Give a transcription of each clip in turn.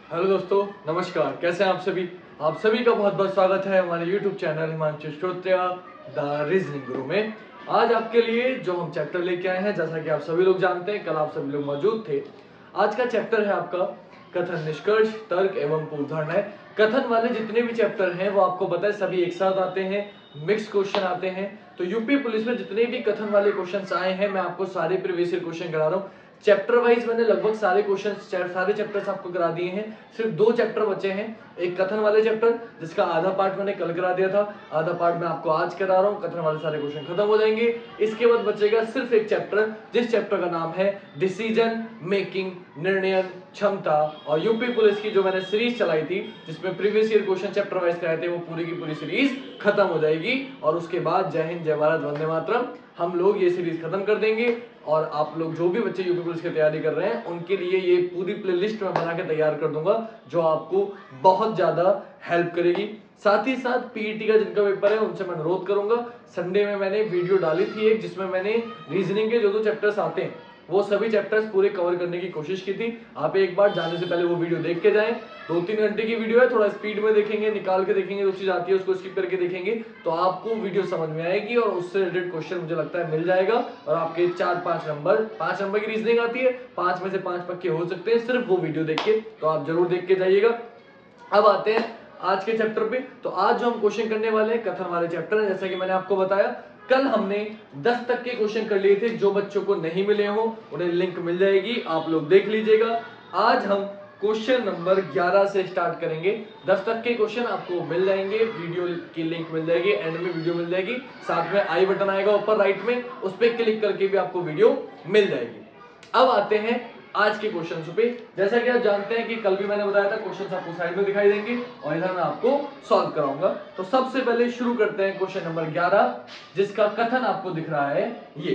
Hello दोस्तों, नमस्कार। कैसे हैं आप सभी? आप सभी का बहुत बहुत स्वागत है हमारे YouTube channel Himanshu Shrotriya the reasoning guru में। आज आपके लिए जो हम चैप्टर लेके आए हैं, जैसा कि आप सभी लोग जानते हैं, कल आप सभी लोग मौजूद थे। आज का चैप्टर है आपका कथन, निष्कर्ष, तर्क एवं पूर्वधारणाएं। कथन वाले जितने भी चैप्टर हैं वो आपको पता है सभी एक साथ आते हैं, मिक्स क्वेश्चन आते हैं। तो यूपी पुलिस में जितने भी कथन वाले क्वेश्चन आए हैं, मैं आपको सारे प्रीवियस ईयर क्वेश्चन करा रहा हूँ। चैप्टर वाइज मैंने लगभग सारे क्वेश्चन सारे चैप्टर्स आपको करा दिए हैं। सिर्फ 2 चैप्टर बचे हैं। एक कथन वाले चैप्टर जिसका आधा पार्ट मैंने कल करा दिया था, आधा पार्ट मैं आपको आज करा रहा हूँ। कथन वाले सारे क्वेश्चन खत्म हो जाएंगे। इसके बाद बचेगा सिर्फ एक चैप्टर, जिस चैप्टर का नाम है डिसीजन मेकिंग, निर्णय क्षमता। और यूपी पुलिस की जो मैंने सीरीज चलाई थी जिसमें previous year question chapter wise कराए थे, वो पूरी की पूरी सीरीज खत्म हो जाएगी। और उसके बाद जय हिंद, जय भारत, वंदे मातरम, हम लोग ये सीरीज खत्म कर देंगे। और आप लोग जो भी बच्चे यूपी पुलिस की तैयारी कर रहे हैं उनके लिए ये पूरी प्लेलिस्ट में बना के तैयार कर दूंगा, जो आपको बहुत ज्यादा हेल्प करेगी। साथ ही साथ पीईटी का जिनका पेपर है उनसे मैं अनुरोध करूंगा, संडे में मैंने वीडियो डाली थी एक, जिसमें मैंने रीजनिंग के जो चैप्टर्स आते हैं वो सभी चैप्टर्स पूरे कवर करने की कोशिश की थी। आप एक बार जाने से पहले वो वीडियो देख के जाएं। 2-3 घंटे की वीडियो है, थोड़ा स्पीड में देखेंगे, निकाल के देखेंगे, जो चीज आती है उसको स्किप करके देखेंगे तो आपको वीडियो समझ में आएगी और उससे रिलेटेड क्वेश्चन मुझे लगता है मिल जाएगा। और आपके 4-5 नंबर, 5 नंबर की रीजनिंग आती है, 5 में से 5 पक्के हो सकते हैं सिर्फ वो वीडियो देख के। तो आप जरूर देख के जाइएगा। अब आते हैं आज के चैप्टर पे। तो आज जो हम क्वेश्चन करने वाले हैं कथन वाले चैप्टर है। जैसा कि मैंने आपको बताया, कल हमने 10 तक के क्वेश्चन कर लिए थे। जो बच्चों को नहीं मिले हो उन्हें लिंक मिल जाएगी, आप लोग देख लीजिएगा। आज हम क्वेश्चन नंबर 11 से स्टार्ट करेंगे। 10 तक के क्वेश्चन आपको मिल जाएंगे, वीडियो की लिंक मिल जाएगी, एंड में वीडियो मिल जाएगी, साथ में आई बटन आएगा ऊपर राइट में, उस पर क्लिक करके भी आपको वीडियो मिल जाएगी। अब आते हैं आज के क्वेश्चंस पे। जैसा कि आप जानते हैं कि कल भी मैंने बताया था क्वेश्चंस आपको साइड में दिखाई देंगे और इधर मैं आपको सॉल्व कराऊंगा। तो सबसे पहले शुरू करते हैं क्वेश्चन नंबर 11, जिसका कथन आपको दिख रहा है। ये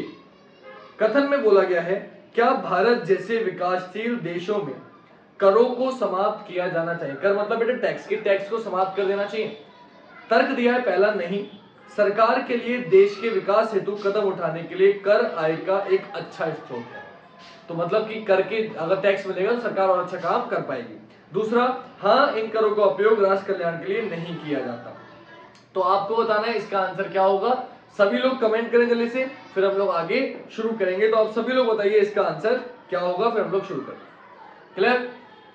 कथन में बोला गया है, क्या भारत जैसे विकासशील देशों में करों को समाप्त किया जाना चाहिए? कर मतलब बेटा टैक्स, की टैक्स को समाप्त कर देना चाहिए। तर्क दिया है पहला, नहीं। सरकार के लिए देश के विकास हेतु कदम उठाने के लिए कर आय का एक अच्छा स्रोत है। तो मतलब कि कर के अगर टैक्स मिलेगा तो सरकार और अच्छा काम कर पाएगी। दूसरा, हाँ, इन करों का उपयोग राष्ट्र कल्याण के लिए नहीं किया जाता। तो आपको बताना है इसका आंसर क्या होगा। सभी लोग कमेंट करें जल्दी से, फिर हम लोग आगे शुरू करेंगे। तो आप सभी लोग बताइए इसका आंसर क्या होगा, फिर हम लोग शुरू करें। क्लियर?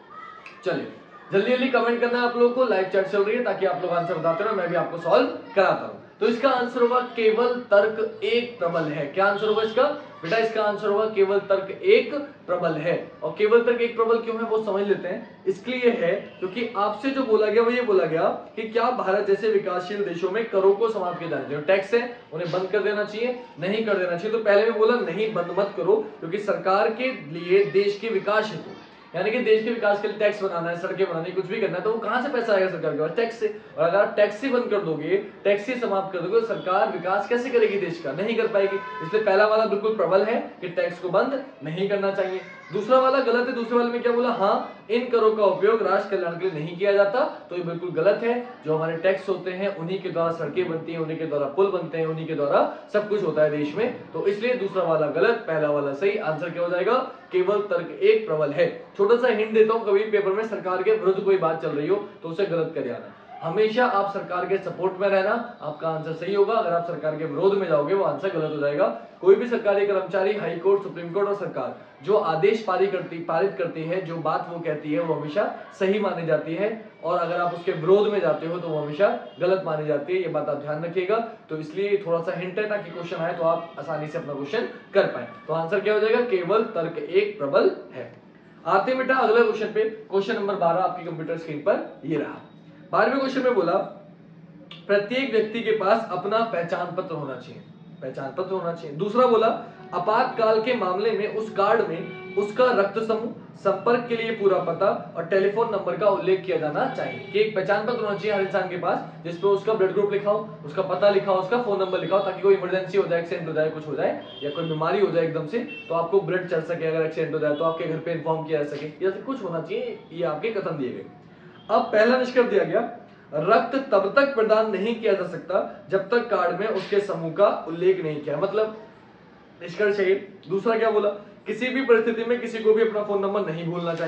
चलिए जल्दी जल्दी कमेंट करना है आप लोगों को। लाइव चैट चल रही है ताकि आप लोग आंसर बताते रहो, मैं भी आपको सॉल्व कराता हूं। तो इसका आंसर होगा केवल तर्क एक प्रबल है। क्या आंसर होगा इसका बेटा? इसका आंसर होगा केवल तर्क एक प्रबल है। और केवल तर्क एक प्रबल क्यों है वो समझ लेते हैं। इसके लिए है क्योंकि आपसे जो बोला गया वो ये बोला गया कि क्या भारत जैसे विकासशील देशों में करों को समाप्त किया जाना चाहिए, टैक्स है उन्हें बंद कर देना चाहिए, नहीं कर देना चाहिए। तो पहले में बोला नहीं, बंद मत करो, क्योंकि सरकार के लिए देश के विकास हेतु, यानी कि देश के विकास के लिए टैक्स बनाना है, सड़कें बनानी, कुछ भी करना है, तो वो कहां से पैसा आएगा सरकार के पास? टैक्स से। और अगर आप टैक्स ही बंद कर दोगे, टैक्स ही समाप्त कर दोगे, तो सरकार विकास कैसे करेगी देश का? नहीं कर पाएगी। इसलिए पहला वाला बिल्कुल प्रबल है कि टैक्स को बंद नहीं करना चाहिए। दूसरा वाला गलत है। दूसरे वाले में क्या बोला? हाँ, इन करों का उपयोग राष्ट्र कल्याण के लिए नहीं किया जाता। तो ये बिल्कुल गलत है। जो हमारे टैक्स होते हैं उन्हीं के द्वारा सड़कें बनती हैं, उन्हीं के द्वारा पुल बनते हैं, उन्हीं के द्वारा सब कुछ होता है देश में। तो इसलिए दूसरा वाला गलत, पहला वाला सही। आंसर क्या हो जाएगा? केवल तर्क एक प्रबल है। छोटा सा हिंट देता हूं, कभी पेपर में सरकार के विरुद्ध कोई बात चल रही हो तो उसे गलत कर आना। हमेशा आप सरकार के सपोर्ट में रहना, आपका आंसर सही होगा। अगर आप सरकार के विरोध में जाओगे वो आंसर गलत हो जाएगा। कोई भी सरकारी कर्मचारी, हाई कोर्ट, सुप्रीम कोर्ट और सरकार जो आदेश पारित करती है, जो बात वो कहती है वो हमेशा सही मानी जाती है। और अगर आप उसके विरोध में जाते हो तो वो हमेशा गलत मानी जाती है। ये बात आप ध्यान रखिएगा। तो इसलिए थोड़ा सा हिंट है ताकि क्वेश्चन आए तो आप आसानी से अपना क्वेश्चन कर पाए। तो आंसर क्या हो जाएगा? केवल तर्क एक प्रबल है। आते बेटा अगले क्वेश्चन पे। क्वेश्चन नंबर 12 आपकी कंप्यूटर स्क्रीन पर ये रहा। 12वें क्वेश्चन में बोला, प्रत्येक व्यक्ति के पास अपना पहचान पत्र होना चाहिए। पहचान पत्र होना चाहिए। दूसरा बोला, आपातकाल के मामले में उस कार्ड में उसका रक्त समूह, संपर्क के लिए पूरा पता और टेलीफोन नंबर का उल्लेख किया जाना चाहिए। कि एक पहचान पत्र होना चाहिए हर इंसान के पास, जिसपे उसका ब्लड ग्रुप लिखा हो, उसका पता लिखा हो, उसका फोन नंबर लिखा हो, ताकि कोई इमरजेंसी हो जाए, एक्सीडेंट हो जाए, कुछ हो जाए या कोई बीमारी हो जाए एकदम से, तो आपको ब्लड चल सके। अगर एक्सीडेंट हो जाए तो आपके घर पे इन्फॉर्म किया जा सके। ये कुछ होना चाहिए। ये आपके कथन दिए गए। अब पहला निष्कर्ष दिया गया, रक्त तब तक प्रदान नहीं किया जा सकता जब तक कार्ड में उसके समूह का उल्लेख नहीं किया। मतलब निष्कर्ष है। दूसरा क्या बोला? किसी भी परिस्थिति में किसी को भी अपना फोन नंबर नहीं भूलना चाहिए।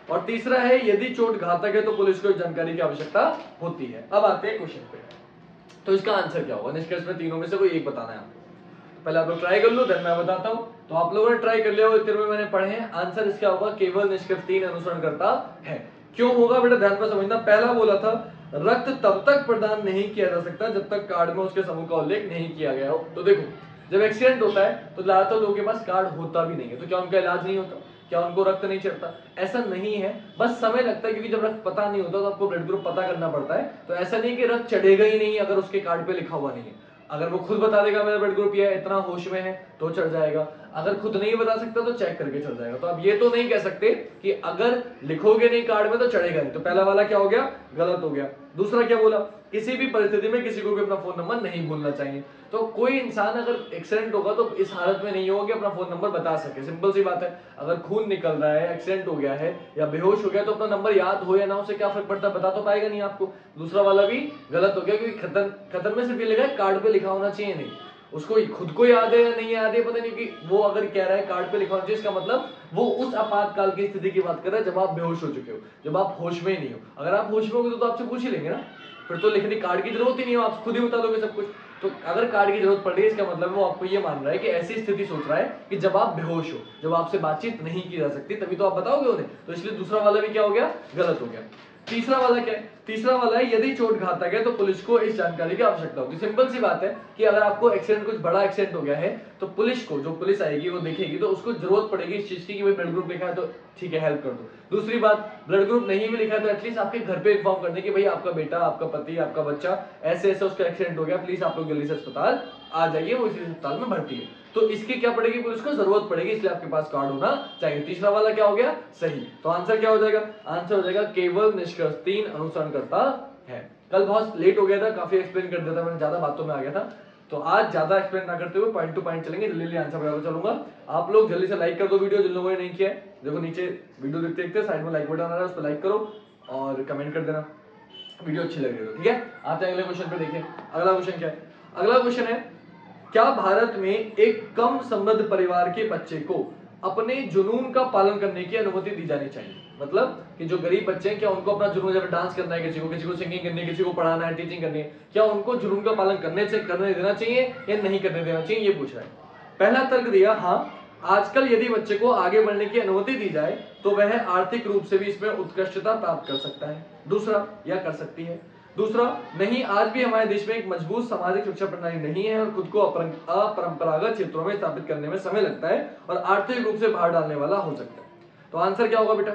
और तीसरा है यदि चोट घातक है तो पुलिस को इस जानकारी की आवश्यकता होती है। अब आते हैं क्वेश्चन पे, तो इसका आंसर क्या होगा? निष्कर्ष में तीनों में से कोई एक बताना है आपको। पहले आप लोग ट्राई कर लो, देन मैं बताता हूं। तो आप लोगों ने ट्राई कर लिया, उत्तर में मैंने पढ़े हैं। आंसर इसका होगा केवल निष्कर्ष 3 अनुसरण करता है। क्यों होगा बेटा, ध्यान पर समझना। पहला बोला था रक्त तब तक प्रदान नहीं किया जा सकता जब तक कार्ड में उसके समूह का उल्लेख नहीं किया गया हो। तो देखो, जब एक्सीडेंट होता है तो ज्यादातर लोगों के पास कार्ड होता भी नहीं है, तो क्या उनका इलाज नहीं होता? क्या उनको रक्त नहीं चढ़ता? ऐसा नहीं है, बस समय लगता है, क्योंकि जब रक्त पता नहीं होता तो आपको ब्लड ग्रुप पता करना पड़ता है। तो ऐसा नहीं कि रक्त चढ़ेगा ही नहीं अगर उसके कार्ड पे लिखा हुआ नहीं है। अगर वो खुद बता देगा मेरा ब्लड ग्रुप ये है, इतना होश में है, तो चढ़ जाएगा। अगर खुद नहीं बता सकता तो चेक करके चढ़ जाएगा। तो आप ये तो नहीं कह सकते कि अगर लिखोगे नहीं कार्ड में तो चढ़ेगा नहीं। तो पहला वाला क्या हो गया? गलत हो गया। दूसरा क्या बोला? किसी भी परिस्थिति में किसी को भी अपना फोन नंबर नहीं भूलना चाहिए। तो कोई इंसान अगर एक्सीडेंट होगा तो इस हालत में नहीं होगा कि अपना फोन नंबर बता सके। सिंपल सी बात है, अगर खून निकल रहा है, एक्सीडेंट हो गया है या बेहोश हो गया तो अपना नंबर याद हो या ना, उसे क्या फर्क पड़ता है? बता तो पाएगा नहीं आपको। दूसरा वाला भी गलत हो गया, क्योंकि खतन में सिर्फ ये लिखा है, कार्ड पे लिखा होना चाहिए नहीं। उसको खुद को याद है या नहीं याद है पता नहीं, कि वो अगर कह रहा है कार्ड पे लिखा होना चाहिए, इसका मतलब वो उस आपातकाल की स्थिति की बात कर रहा है जब आप बेहोश हो चुके हो, जब आप होश में ही नहीं हो। अगर आप होश में होगे तो आपसे पूछ ही लेंगे ना, फिर तो लिखने कार्ड की जरूरत ही नहीं हो, आप खुद ही बता दोगे सब कुछ। तो अगर कार्ड की जरूरत पड़ रही है, इसका मतलब वो आपको ये मान रहा है कि ऐसी स्थिति सोच रहा है कि जब आप बेहोश हो, जब आपसे बातचीत नहीं की जा सकती, तभी तो आप बताओगे उन्हें। तो इसलिए दूसरा वाला भी क्या हो गया? गलत हो गया। तीसरा वाला क्या है? तीसरा वाला है यदि चोट घातक है तो पुलिस को इस जानकारी की आवश्यकता होती है। सिंपल सी बात है कि अगर आपको एक्सीडेंट, कुछ बड़ा एक्सीडेंट हो गया है, तो पुलिस को, जो पुलिस आएगी वो देखेगी, तो उसको जरूरत पड़ेगी इस चीज की कि भाई ब्लड ग्रुप लिखा है तो ठीक है हेल्प कर दो। दूसरी बात, ब्लड ग्रुप नहीं भी लिखा है तो एटलीस्ट आपके घर पे इन्फॉर्म करने की भाई आपका बेटा, आपका पति, आपका बच्चा ऐसे ऐसे उसका एक्सीडेंट हो गया, प्लीज आप लोग जल्दी से अस्पताल आ जाइए, वो इसी अस्पताल में भर्ती है। तो इसकी क्या पड़ेगी? पुलिस को जरूरत पड़ेगी, इसलिए आपके पास कार्ड होना चाहिए। तीसरा वाला क्या हो गया? सही। तो आंसर क्या हो जाएगा? आंसर हो जाएगा केवल निष्कर्ष 3 अनुसरण करता है। कल बहुत लेट हो गया था, काफी एक्सप्लेन कर दिया था मैंने, ज्यादा बातों में आ गया था। तो आज ज्यादा एक्सप्लेन ना करते हुए पॉइंट टू पॉइंट चलेंगे, जल्दी आंसर बताता चलूंगा। आप लोग जल्दी से लाइक कर दो वीडियो, जिन लोगों ने नहीं किया है। देखो नीचे वीडियो देखते देखते साइड में लाइक बटन आ रहा है, उस पर लाइक करो और कमेंट कर देना वीडियो अच्छी लग रही है। ठीक है, आते हैं अगले क्वेश्चन पे। देखिए अगला क्वेश्चन क्या है। अगला क्वेश्चन है, क्या भारत में एक कम समृद्ध परिवार के बच्चे को अपने जुनून का पालन करने की अनुमति दी जानी चाहिए? मतलब कि जो गरीब बच्चे हैं, क्या उनको अपना जुनून, जब डांस करना है, किसी को सिंगिंग करनी है, किसी को पढ़ाना है, टीचिंग करनी है, क्या उनको जुनून का पालन करने देना चाहिए या नहीं करने देना चाहिए, ये पूछ रहा है। पहला तर्क दिया, हाँ आजकल यदि बच्चे को आगे बढ़ने की अनुमति दी जाए तो वह आर्थिक रूप से भी इसमें उत्कृष्टता प्राप्त कर सकता है। दूसरा, या कर सकती है। दूसरा, नहीं, आज भी हमारे देश में एक मजबूत सामाजिक शिक्षा प्रणाली नहीं है और खुद को अपरंपरागत क्षेत्रों में स्थापित करने में समय लगता है और आर्थिक रूप से बाहर डालने वाला हो सकता है। तो आंसर क्या होगा बेटा?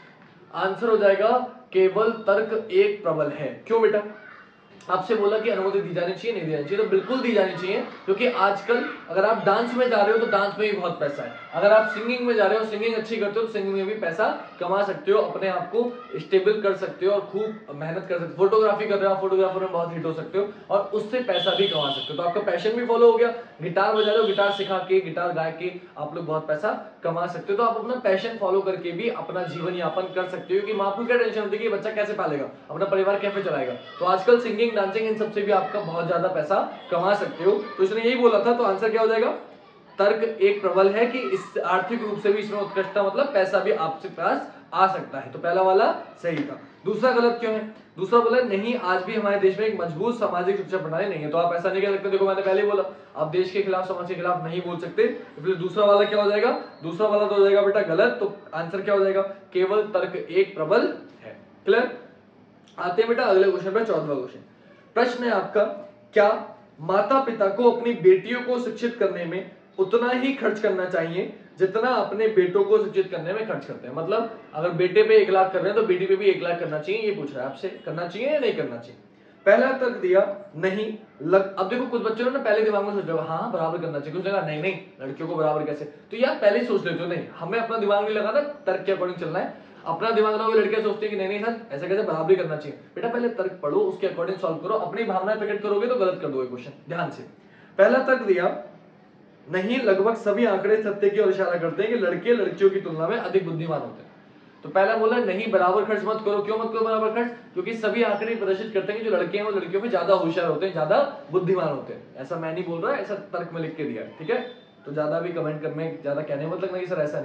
आंसर हो जाएगा केवल तर्क एक प्रबल है। क्यों बेटा? आपसे बोला कि अनुमति दी जानी चाहिए, नहीं दी जानी चाहिए, तो बिल्कुल दी जानी चाहिए, क्योंकि आजकल अगर आप डांस में जा रहे हो तो डांस में भी बहुत पैसा है। अगर आप सिंगिंग में जा रहे हो, सिंगिंग अच्छी करते हो तो सिंगिंग में भी पैसा कमा सकते हो, अपने आप को स्टेबल कर सकते हो और खूब मेहनत कर सकते हो। फोटोग्राफी कर रहे हो आप, फोटोग्राफर में बहुत हिट हो सकते हो और उससे पैसा भी कमा सकते हो। तो आपका पैशन भी फॉलो हो गया। गिटार बजा रहे हो, गिटार सिखा के, गिटार गा के आप लोग बहुत पैसा कमा सकते हो। तो आप अपना पैशन फॉलो करके भी अपना जीवन यापन कर सकते हो कि माँ को क्या टेंशन होती है कि बच्चा कैसे पालेगा, अपना परिवार कैसे चलाएगा। तो आजकल सिंगिंग, डांसिंग, इन सबसे भी आपका बहुत ज्यादा पैसा कमा सकते हो। तो इसने यही बोला था, तो आंसर क्या हो जाएगा? तर्क एक प्रबल है कि इस आर्थिक रूप से भी इसमें उत्कृष्टता, मतलब पैसा भी आपके पास आ सकता है। तो पहला वाला सही था। दूसरा गलत क्यों है? दूसरा बोला नहीं, आज भी हमारे देश में एक मजबूत सामाजिक शिक्षा प्रणाली नहीं है। तो आप ऐसा नहीं कह सकते, देखो मैंने पहले बोला आप देश के खिलाफ, समाज के खिलाफ नहीं बोल सकते। तो फिर दूसरा वाला क्या हो जाएगा? दूसरा वाला तो हो जाएगा बेटा गलत। तो आंसर क्या हो जाएगा? केवल तर्क एक प्रबल है। क्लियर? आते हैं बेटा अगले क्वेश्चन पे, 14वां क्वेश्चन। प्रश्न है आपका, क्या माता पिता को अपनी बेटियों को शिक्षित करने में उतना ही खर्च करना चाहिए जितना अपने बेटों को शिक्षित करने में खर्च करते हैं? मतलब अगर बेटे पे 1 लाख कर रहे हैं तो बेटी पे भी 1 लाख करना चाहिए, ये पूछ रहा है आपसे। करना चाहिए या नहीं करना चाहिए? पहला तर्क दिया नहीं अब देखो कुछ बच्चों ने ना पहले दिमाग में सोच लिया हाँ बराबर करना चाहिए, कुछ लगा नहीं लड़कियों को बराबर कैसे। तो यार पहले ही सोच लेते हो, नहीं हमें अपना दिमाग नहीं लगाना, तर्क के अकॉर्डिंग चलना है। अपना दिमाग लगाओ, लड़कियां सोचती है कि नहीं सर ऐसा कैसे, बराबरी करना चाहिए। बेटा पहले तर्क पढ़ो, उसके अकॉर्डिंग सॉल्व करो, अपनी भावनाएं प्रकट करोगे तो गलत कर दोगे क्वेश्चन। ध्यान से, पहला तर्क दिया नहीं, लगभग सभी आंकड़े सत्य की ओर इशारा करते हैं कि लड़के लड़कियों की तुलना में अधिक बुद्धिमान होते हैं। तो पहला बोला नहीं बराबर खर्च मत करो। क्यों मत करो बराबर खर्च? क्योंकि सभी आंकड़े प्रदर्शित करते हैं कि जो लड़के हैं वो लड़कियों में ज्यादा होशियार होते हैं, ज्यादा बुद्धिमान होते हैं। ऐसा मैं नहीं बोल रहा, ऐसा तर्क में लिख के दिया, ठीक है? तो ज्यादा भी कमेंट करने, ज्यादा कहने मतलब नहीं सर ऐसा नहीं है।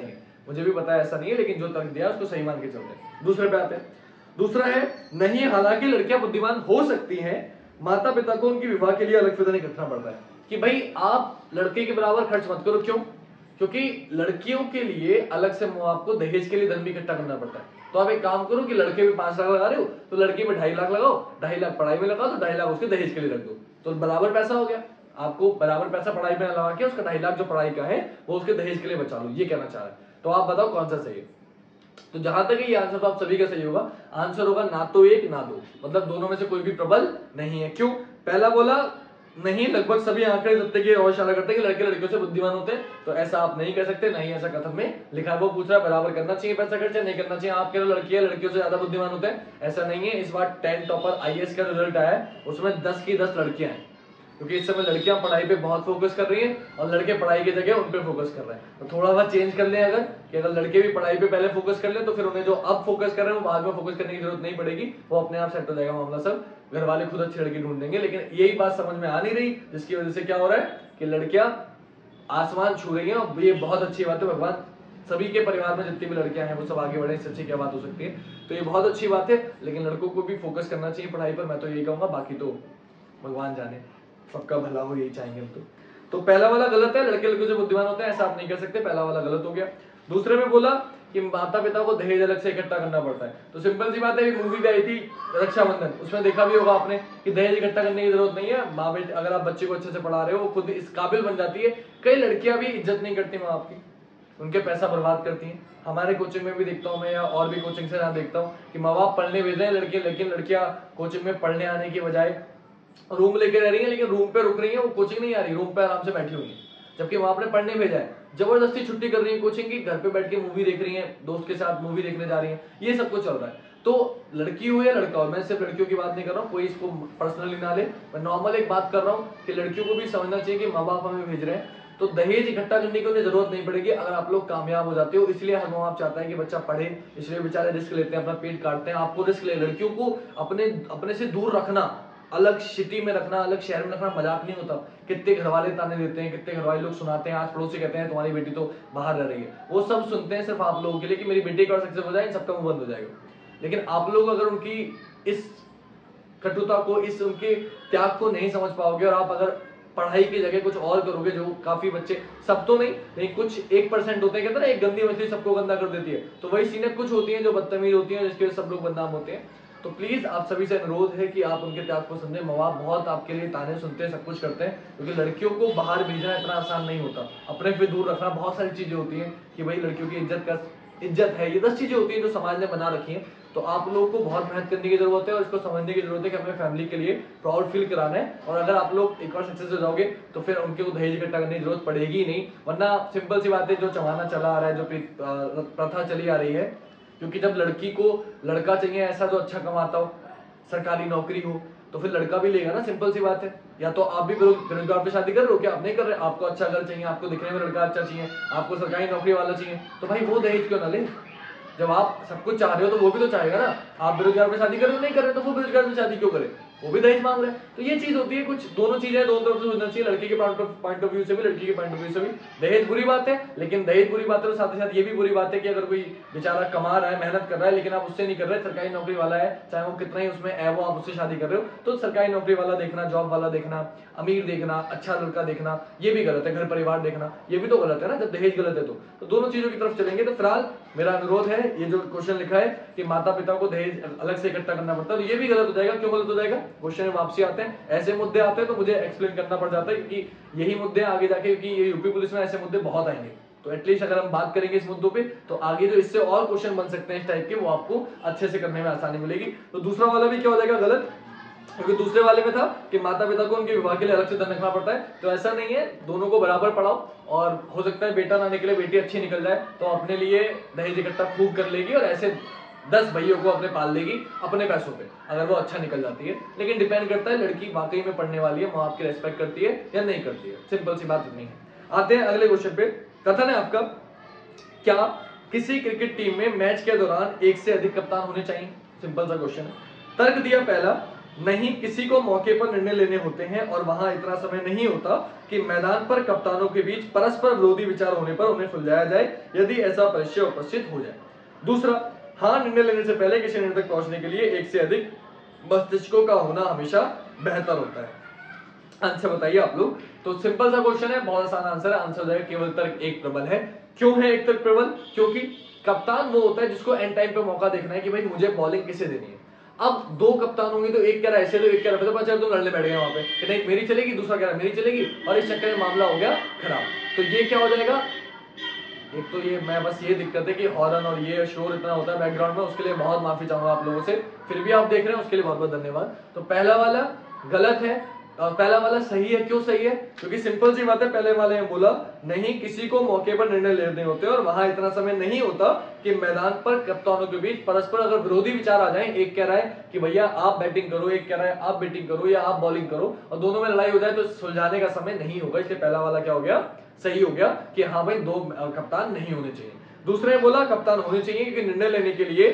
मुझे भी पता है ऐसा नहीं है, लेकिन जो तर्क दिया उसको सही मान के चल रहे हैं। दूसरे पे आते हैं। दूसरा है नहीं, हालांकि लड़कियां बुद्धिमान हो सकती हैं, माता पिता को उनके विवाह के लिए अलग से नहीं रखना पड़ता है। कि भाई आप लड़के के बराबर खर्च मत करो। क्यों? क्योंकि लड़कियों के लिए अलग से आपको दहेज के लिए धन भी इकट्ठा करना पड़ता है। तो आप एक काम करो कि लड़के भी 5 लाख लगा रहे हो तो लड़की में 2.5 लाख लगाओ, 2.5 लाख पढ़ाई में लगाओ, तो 2.5 लाख उसके दहेज के लिए रख दो, तो बराबर पैसा हो गया। आपको बराबर पैसा पढ़ाई में लगा के उसका 2.5 लाख जो पढ़ाई का है वो उसके दहेज के लिए बचा लो, ये कहना चाह रहा है। तो आप बताओ कौन सा सही है? तो जहां तक ये आंसर तो आप सभी का सही होगा। आंसर होगा ना तो एक ना दो, मतलब दोनों में से कोई भी प्रबल नहीं है। क्यों? पहला बोला नहीं, लगभग सभी आंकड़े सत्य की ओर इशारा करते हैं कि लड़के लड़कियों से बुद्धिमान होते हैं, तो ऐसा आप नहीं कह सकते, नहीं ऐसा कथन में लिखा है। वो पूछ रहा है बराबर करना चाहिए पैसा खर्च, नहीं करना चाहिए। आप कह रहे हो लड़कियां लड़कियों से ज्यादा बुद्धिमान होते हैं, ऐसा नहीं है। इस बार 10 टॉपर IAS का रिजल्ट आया है, उसमें 10 की 10 लड़कियां हैं, क्योंकि इस समय लड़कियां पढ़ाई पे बहुत फोकस कर रही हैं और लड़के पढ़ाई की जगह उन पे फोकस कर रहे हैं। तो थोड़ा बहुत चेंज कर लें अगर, कि अगर लड़के भी पढ़ाई पे पहले फोकस कर लें तो फिर उन्हें जो अब फोकस कर रहे हैं वो बाद में फोकस करने की जरूरत नहीं पड़ेगी, वो अपने आप सेट हो जाएगा मामला। सब घर वाले खुद अच्छी लड़की ढूंढ देंगे। लेकिन यही बात समझ में आ नहीं रही, जिसकी वजह से क्या हो रहा है कि लड़कियां आसमान छू रही हैं। और ये बहुत अच्छी बात है, भगवान सभी के परिवार में जितनी भी लड़कियां हैं वो सब आगे बढ़े, इससे अच्छी क्या बात हो सकती है। तो ये बहुत अच्छी बात है, लेकिन लड़कों को भी फोकस करना चाहिए पढ़ाई पर, मैं तो यही कहूंगा। बाकी तो भगवान जाने, सबका भला हो, यही चाहेंगे हम तो पहला वाला गलत है, लड़के लड़कियों से बुद्धिमान होते हैं ऐसा आप नहीं कर सकते, पहला वाला गलत हो गया। दूसरे में बोला कि माता पिता को दहेज अलग से इकट्ठा करना पड़ता है, तो सिंपल सी बात है, एक मूवी भी आई थी रक्षाबंधन, उसमें देखा भी होगा आपने कि दहेज इकट्ठा करने की जरूरत नहीं है। माँ बेटे, अगर आप बच्चे को अच्छे से पढ़ा रहे हो, खुद इस काबिल बन जाती है। कई लड़कियां भी इज्जत नहीं करती माँ बाप की, उनके पैसा बर्बाद करती हैं। हमारे कोचिंग में भी देखता हूँ मैं, या और भी कोचिंग से यहाँ देखता हूँ कि माँ बाप पढ़ने भेज रहे हैं लड़के, लेकिन लड़कियां कोचिंग में पढ़ने आने की बजाय रूम लेके रह रही है, लेकिन रूम पे रुक रही है, वो कोचिंग नहीं आ रही, रूम पे आराम से बैठी हुई है, जबकि वहां पर पढ़ने भेजा है। जबरदस्ती छुट्टी कर रही है कोचिंग की, घर पे बैठ के मूवी देख रही है, दोस्त के साथ मूवी देखने जा रही है, ये सब कुछ चल रहा है। तो लड़की हो या लड़का हो, मैं सिर्फ लड़कियों की बात नहीं कर रहा हूँ, कोई इसको पर्सनली ना ले, मैं नॉर्मल एक बात कर रहा हूँ कि लड़कियों को भी समझना चाहिए कि माँ बाप हमें भेज रहे हैं, तो दहेज इकट्ठा करने की उन्हें जरूरत नहीं पड़ेगी अगर आप लोग कामयाब हो जाते हो। इसलिए हर माँ बाप चाहता है कि बच्चा पढ़े, इसलिए बेचारे रिस्क लेते हैं, अपना पेट काटते हैं। आपको रिस्क ले, लड़कियों को अपने से दूर रखना, अलग सिटी में रखना, अलग शहर में रखना मजाक नहीं होता। कितने घर वाले ताने देते हैं, कितने घर वाले लोग सुनाते हैं, आज पड़ोसी कहते हैं तुम्हारी बेटी तो बाहर रह रही है, वो सब सुनते हैं सिर्फ आप लोगों के लिए कि मेरी बेटी का सक्सेस हो जाए, इन सबका मुंह बंद हो जाएगा। लेकिन आप लोग अगर उनकी इस कटुता को, इस उनके त्याग को नहीं समझ पाओगे, और आप अगर पढ़ाई की जगह कुछ और करोगे, जो काफी बच्चे, सब तो नहीं लेकिन कुछ 1% होते हैं, कहते हैं ना एक गंदी मछली सबको गंदा कर देती है, तो वही सीने कुछ होती हैं जो बदतमीज होती हैं, जिसके वजह सब लोग बदनाम होते हैं। तो प्लीज आप सभी से अनुरोध है कि आप उनके त्याग को समझें। माँ बाप बहुत आपके लिए ताने सुनते हैं, सब कुछ करते हैं, क्योंकि लड़कियों को बाहर भेजना इतना आसान नहीं होता। अपने पे दूर रखना, बहुत सारी चीजें होती हैं कि भाई लड़कियों की इज्जत है, ये 10 चीजें होती हैं जो समाज ने बना रखी हैं। तो आप लोगों को बहुत मेहनत करने की जरूरत है और इसको समझने की जरूरत है कि अपने फैमिली के लिए प्राउड फील कराना है। और अगर आप लोग एक बार सक्सेस हो जाओगे तो फिर उनके को दहेज इकट्ठा करने की जरूरत पड़ेगी ही नहीं। वरना सिंपल सी बात है, जो जमाना चला आ रहा है, जो प्रथा चली आ रही है, क्योंकि जब लड़की को लड़का चाहिए ऐसा जो अच्छा कमाता हो, सरकारी नौकरी हो, तो फिर लड़का भी लेगा ना, सिंपल सी बात है। या तो आप भी बेरोजगार पे शादी कर रहे हो क्या? आप नहीं कर रहे, आपको अच्छा घर चाहिए, आपको दिखने में लड़का अच्छा चाहिए, आपको सरकारी नौकरी वाला चाहिए, तो भाई वो दहेज क्यों ना ले? जब आप सब कुछ चाह रहे हो तो वो भी तो चाहेगा ना। आप बेरोजगार पे शादी कर रहे हो, नहीं कर रहे, तो वो बेरोजगार पे शादी क्यों करे? वो भी दहेज मांग रहे हैं। तो ये चीज होती है, कुछ दोनों चीजें दोनों तरफ से सोचना चाहिए, लड़के के पॉइंट ऑफ व्यू से भी, लड़की के पॉइंट ऑफ व्यू से भी। दहेज बुरी बात है, लेकिन दहेज बुरी बात है तो साथ ही साथ ये भी बुरी बात है कि अगर कोई बेचारा कमा रहा है, मेहनत कर रहा है, लेकिन आप उससे नहीं कर रहे, सरकारी नौकरी वाला है, चाहे वो कितना ही उसमें है, वो आप उससे शादी कर रहे हो, तो सरकारी नौकरी वाला देखना, जॉब वाला देखना, अमीर देखना, अच्छा लड़का देखना, ये भी गलत है। घर परिवार देखना, ये भी तो गलत है ना, जब दहेज गलत है तो दोनों चीजों की तरफ चलेंगे। तो फिलहाल मेरा अनुरोध है, ये जो क्वेश्चन लिखा है कि माता पिता को दहेज अलग से इकट्ठा करना पड़ता है, तो ये भी गलत हो जाएगा। क्यों गलत हो जाएगा? क्वेश्चन में वापसी आते हैं, ऐसे मुद्दे आते हैं तो मुझे एक्सप्लेन करना पड़ जाता है, क्योंकि यही मुद्दे आगे जाके, क्योंकि ये यूपी पुलिस में ऐसे मुद्दे बहुत आएंगे, तो एटलीस्ट अगर हम बात करेंगे इस मुद्दों पे, तो आगे जो इससे और क्वेश्चन बन सकते हैं इस टाइप के, वो आपको अच्छे से करने में आसानी मिलेगी। तो दूसरा वाला भी क्या हो जाएगा? गलत, क्योंकि दूसरे वाले में था कि माता पिता को उनके विवाह के लिए अलग से धन रखना पड़ता है, तो ऐसा नहीं है, दोनों को बराबर पढ़ाओ, और हो सकता है बेटा ना निकले, बेटी अच्छी निकल जाए, तो अपने लिए दहेज इकट्ठा खूब कर लेगी और ऐसे 10 भाइयों को अपने पाल लेगी अपने पैसों पे, अगर वो अच्छा निकल जाती है। लेकिन डिपेंड करता है लड़की वाकई में पढ़ने वाली है, माँ बाप की रेस्पेक्ट करती है या नहीं करती है, सिंपल सी बात इतनी है। आते हैं अगले क्वेश्चन पे। कथन है आपका, क्या किसी क्रिकेट टीम में मैच के दौरान एक से अधिक कप्तान होने चाहिए? सिंपल सा क्वेश्चन है। तर्क दिया पहला, नहीं किसी को मौके पर निर्णय लेने होते हैं और वहां इतना समय नहीं होता कि मैदान पर कप्तानों के बीच परस्पर विरोधी विचार होने पर उन्हें सुलझाया जाए यदि ऐसा परिचय उपस्थित हो जाए। दूसरा, हाँ निर्णय लेने से पहले किसी निर्णय तक पहुंचने के लिए एक से अधिक मस्तिष्कों का होना हमेशा बेहतर होता है। आंसर बताइए आप लोग। तो सिंपल सा क्वेश्चन है, बहुत आसान आंसर है। आंसर हो जाएगा केवल तर्क एक प्रबल है। क्यों है एक तर्क प्रबल? क्योंकि कप्तान वो होता है जिसको एंड टाइम पे मौका देखना है कि भाई मुझे बॉलिंग किसे देनी है। अब दो कप्तान होंगे तो एक कह रहा है ऐसे, तो एक कह रहा है पता चल, तो लड़ने बैठ गए वहां पे कि नहीं मेरी चलेगी, दूसरा कह रहा है मेरी चलेगी, और इस चक्कर में मामला हो गया खराब। तो ये क्या हो जाएगा, एक तो ये मैं बस ये दिक्कत है कि हॉर्न और ये शोर इतना होता है बैकग्राउंड में, उसके लिए बहुत माफी चाहूंगा आप लोगों से। फिर भी आप देख रहे हैं उसके लिए बहुत बहुत धन्यवाद। तो पहला वाला गलत है और पहला वाला सही है। क्यों सही है? क्योंकि सिंपल सी बात है, पहले वाले ने बोला नहीं किसी को मौके पर निर्णय लेने होते और वहां इतना समय नहीं होता कि मैदान पर कप्तानों के बीच परस्पर अगर विरोधी विचार आ जाए, एक कह रहा है कि भैया आप बैटिंग करो, एक कह रहा है आप बैटिंग करो या आप बॉलिंग करो, और दोनों में लड़ाई हो जाए तो सुलझाने का समय नहीं होगा। इसलिए पहला वाला क्या हो गया, सही हो गया कि हाँ भाई दो कप्तान नहीं होने चाहिए। दूसरे ने बोला कप्तान होने चाहिए क्योंकि निर्णय लेने के लिए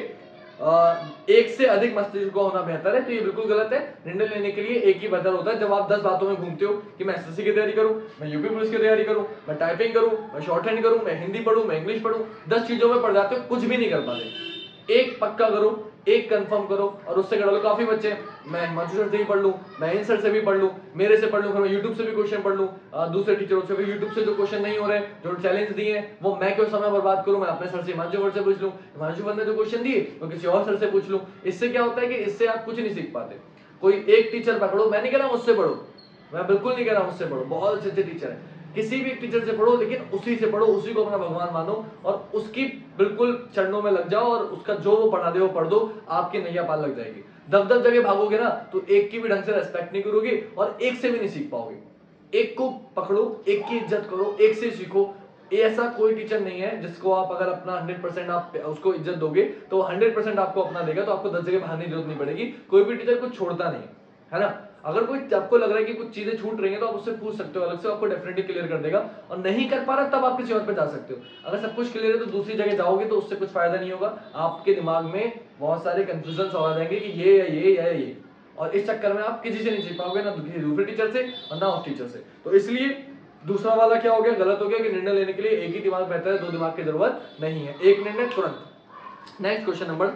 एक से अधिक मस्तिष्क को होना बेहतर है। तो ये बिल्कुल गलत है। निर्णय लेने के लिए एक ही बेहतर होता है। जब आप 10 बातों में घूमते हो कि मैं एसएससी की तैयारी करूं, मैं यूपी पुलिस की तैयारी करूं, मैं टाइपिंग करूं, मैं शॉर्ट हैंड करूं, मैं हिंदी पढ़ूं, मैं इंग्लिश पढ़ूं, 10 चीजों में पढ़ जाते हो, कुछ भी नहीं कर पाते। एक पक्का करो, एक कंफर्म करो और उससे कर लो। काफी बच्चे मैं हिमांशु सर से भी पढ़ लूं, मैं इन सर से भी पढ़ लूं, मेरे से पढ़ लूं, फिर मैं यूट्यूब से भी क्वेश्चन पढ़ लूं, दूसरे टीचरों से भी। यूट्यूब से जो क्वेश्चन नहीं हो रहे, जो चैलेंज दिए हैं, वो मैं क्यों समय बर्बाद करूं, मैं अपने सर से हिमांशु सर से पूछ लूं, हिमांशु सर ने जो क्वेश्चन दिए तो किसी और सर से पूछ लूं। इससे क्या होता है कि इससे आप कुछ नहीं सीख पाते। कोई एक टीचर पकड़ो, मैं नहीं कह रहा मुझसे पढ़ो, मैं बिल्कुल नहीं कह रहा मुझसे पढ़ो, बहुत अच्छे अच्छे टीचर है, किसी भी टीचर से पढ़ो, लेकिन उसी से पढ़ो, उसी को अपना भगवान मानो और उसकी बिल्कुल चरणों में लग जाओ और उसका जो वो पढ़ा दे वो पढ़ दो, आपकी नैया पार लग जाएगी। 10-10 जगह भागोगे ना तो एक की भी ढंग से रेस्पेक्ट नहीं करोगे और एक से भी नहीं सीख पाओगे। एक को पकड़ो, एक की इज्जत करो, एक से सीखो। ऐसा कोई टीचर नहीं है जिसको आप अगर अपना 100% आप उसको इज्जत दोगे तो 100% आपको अपना देगा, तो आपको 10 जगह भागने की जरूरत नहीं पड़ेगी। कोई भी टीचर कुछ छोड़ता नहीं है ना। अगर कोई आपको लग रहा है कि कुछ चीजें छूट रही हैं तो आप उससे पूछ सकते हो, अलग से आपको डेफिनेटली क्लियर कर देगा। और नहीं कर पा रहा तब आप किसी और पे जा सकते हो। अगर सब कुछ क्लियर है तो दूसरी जगह जाओगे तो उससे कुछ फायदा नहीं होगा। आपके दिमाग में बहुत सारे कंफ्यूजन आ जाएंगे कि ये या ये या ये, और इस चक्कर में आप किसी से नहीं सीख पाओगे, ना किसी दूसरे टीचर से और ना उस टीचर से। तो इसलिए दूसरा वाला क्या हो गया, गलत हो गया कि निर्णय लेने के लिए एक ही दिमाग बेहतर है, दो दिमाग की जरूरत नहीं है, एक निर्णय तुरंत। Next question number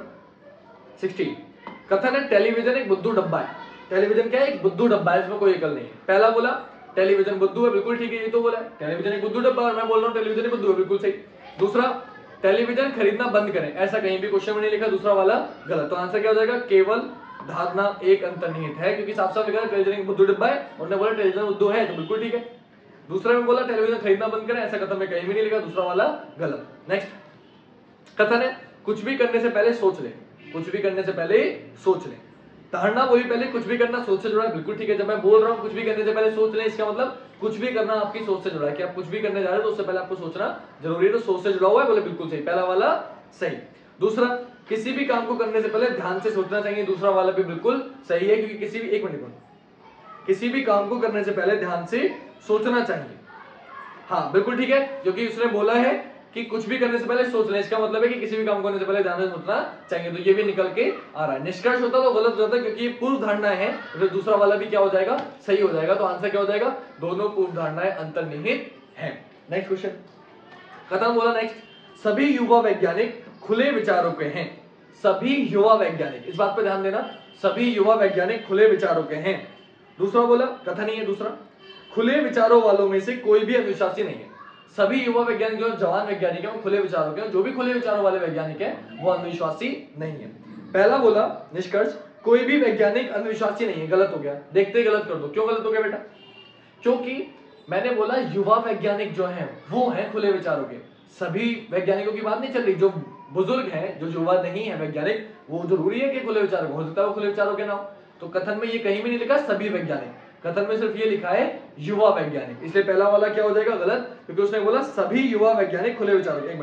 16। कथन है टेलीविजन एक बुद्धू डब्बा है। टेलीविजन क्या है, एक बुद्धू डब्बा है, इसमें कोई अकल नहीं है। पहला बोला टेलीविजन बुद्धू है, बिल्कुल ठीक है, ये तो बोला है टेलीविजन एक बुद्धू डब्बा, और मैं बोल रहा हूं टेलीविजन एक बुद्धू है, बिल्कुल सही। दूसरा, टेलीविजन खरीदना बंद करें, ऐसा कहीं भी क्वेश्चन में नहीं लिखा, दूसरा वाला गलत। तो आंसर क्या हो जाएगा, केवल धारणा एक अंतर्निहित है, क्योंकि साफ साफ लिखा है टेलीविजन एक बुद्धू डब्बा है, उन्होंने बोला टेलीविजन बुद्धू है, तो बिल्कुल ठीक है। दूसरा में बोला टेलीविजन खरीदना बंद करें, ऐसा कथन में कहीं भी नहीं लिखा, दूसरा वाला गलत। नेक्स्ट कथन है कुछ भी करने से पहले सोच ले, कुछ भी करने से पहले सोच ले। धारणा बोली पहले, कुछ भी करना सोच से जुड़ा है, बिल्कुल ठीक है। जब मैं बोल रहा हूं कुछ भी करने से पहले सोच ले, इसका मतलब कुछ भी करना आपकी सोच से जुड़ा है, कि आप कुछ भी करने जा रहे हो तो उससे पहले आपको सोचना जरूरी है, तो सोच से जुड़ा हुआ है, बोले बिल्कुल सही, पहला वाला सही। दूसरा, किसी भी काम को करने से पहले ध्यान से सोचना चाहिए, दूसरा वाला भी बिल्कुल सही है, क्योंकि किसी भी एक मिनट किसी भी काम को करने से पहले ध्यान से सोचना चाहिए। हाँ बिल्कुल ठीक है, क्योंकि उसने बोला है कि कुछ भी करने से पहले सोच लें, इसका मतलब है कि किसी भी काम करने से पहले ध्यान से सोचना चाहिए। तो ये भी निकल के आ रहा है। निष्कर्ष होता तो गलत हो जाता, क्योंकि ये पूर्व धारणाएं हैं, तो दूसरा वाला भी क्या हो जाएगा, सही हो जाएगा। तो आंसर क्या हो जाएगा, दोनों पूर्व धारणाएं अंतर्निहित हैं। नेक्स्ट क्वेश्चन, खत्म बोला। नेक्स्ट, सभी युवा वैज्ञानिक खुले विचारों के हैं। सभी युवा वैज्ञानिक, इस बात पर ध्यान देना, सभी युवा वैज्ञानिक खुले विचारों के हैं। दूसरा बोला कथन ही है, दूसरा खुले विचारों वालों में से कोई भी अविश्वासी नहीं है। सभी युवा वैज्ञानिक जो जवान वैज्ञानिक है वो खुले विचारों के हैं, जो भी खुले विचारों वाले वैज्ञानिक है वो अंधविश्वासी नहीं है। पहला बोला निष्कर्ष, कोई भी वैज्ञानिक अंधविश्वासी नहीं है, गलत हो गया। देखते गलत कर दो, क्यों गलत हो गया बेटा, क्योंकि मैंने बोला युवा वैज्ञानिक जो हैं वो हैं खुले विचारों के। सभी वैज्ञानिकों की बात नहीं चल रही, जो बुजुर्ग हैं, जो युवा नहीं है वैज्ञानिक, वो जरूरी है कि खुले विचारों, हो सकता है वो खुले विचारों के ना हो। तो कथन में ये कहीं भी नहीं लिखा सभी वैज्ञानिक, कथन में सिर्फ ये लिखा है युवा वैज्ञानिक, इसलिए पहला वाला क्या हो जाएगा, गलत, क्योंकि उसने बोला सभी युवा वैज्ञानिक खुले विचारों के। एक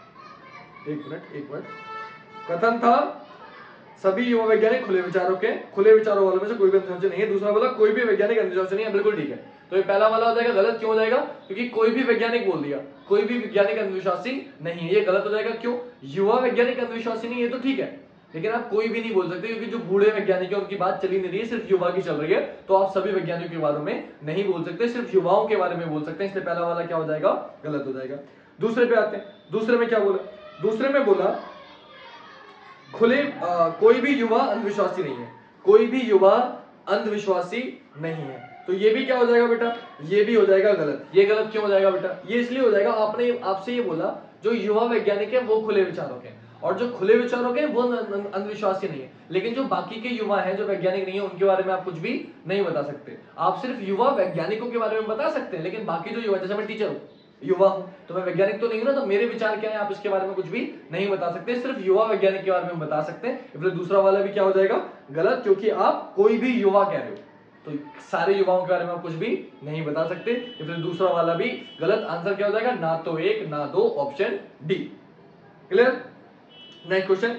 मिनट, कथन था सभी युवा वैज्ञानिक खुले विचारों के, खुले विचारों वालों में से कोई भी अंधविश्वासी नहीं है। दूसरा बोला कोई भी वैज्ञानिक अंधविश्वासी नहीं है, बिल्कुल ठीक है। तो ये पहला वाला हो जाएगा गलत, क्यों हो जाएगा, क्योंकि कोई भी वैज्ञानिक बोल दिया, कोई भी वैज्ञानिक अंधविश्वासी नहीं है, ये गलत हो जाएगा। क्यों, युवा वैज्ञानिक अंधविश्वासी नहीं है तो ठीक है, लेकिन आप कोई भी नहीं बोल सकते, क्योंकि जो बूढ़े वैज्ञानिक है उनकी बात चली नहीं रही है, सिर्फ युवा की चल रही है, तो आप सभी वैज्ञानिकों के बारे में नहीं बोल सकते, सिर्फ युवाओं के बारे में बोल सकते हैं, इसलिए पहला वाला क्या हो जाएगा, गलत हो जाएगा। दूसरे पे आते हैं, दूसरे में क्या बोला, दूसरे में बोला कोई भी युवा अंधविश्वासी नहीं है, कोई भी युवा अंधविश्वासी नहीं है, तो ये भी क्या हो जाएगा बेटा, ये भी हो जाएगा गलत। ये गलत क्यों हो जाएगा बेटा, ये इसलिए हो जाएगा, आपने आपसे ये बोला जो युवा वैज्ञानिक है वो खुले विचारों के, और जो खुले विचारों के वो अंधविश्वासी नहीं है, लेकिन जो बाकी के युवा हैं जो वैज्ञानिक नहीं है उनके बारे में आप कुछ भी नहीं बता सकते। आप सिर्फ युवा वैज्ञानिकों के बारे में बता सकते हैं, लेकिन बाकी जो युवा, जैसे मैं टीचर हूँ, युवा हूं, तो मैं वैज्ञानिक तो नहीं हूं ना, तो मेरे विचार क्या है आप इसके बारे में कुछ भी नहीं बता सकते, सिर्फ युवा वैज्ञानिक के बारे में बता सकते हैं। इसलिए दूसरा वाला भी क्या हो जाएगा, गलत, क्योंकि आप कोई भी युवा कह रहे हो, तो सारे युवाओं के बारे में आप कुछ भी नहीं बता सकते, इसलिए दूसरा वाला भी गलत। आंसर क्या हो जाएगा, ना तो 1 ना 2, option D. Clear. Next question,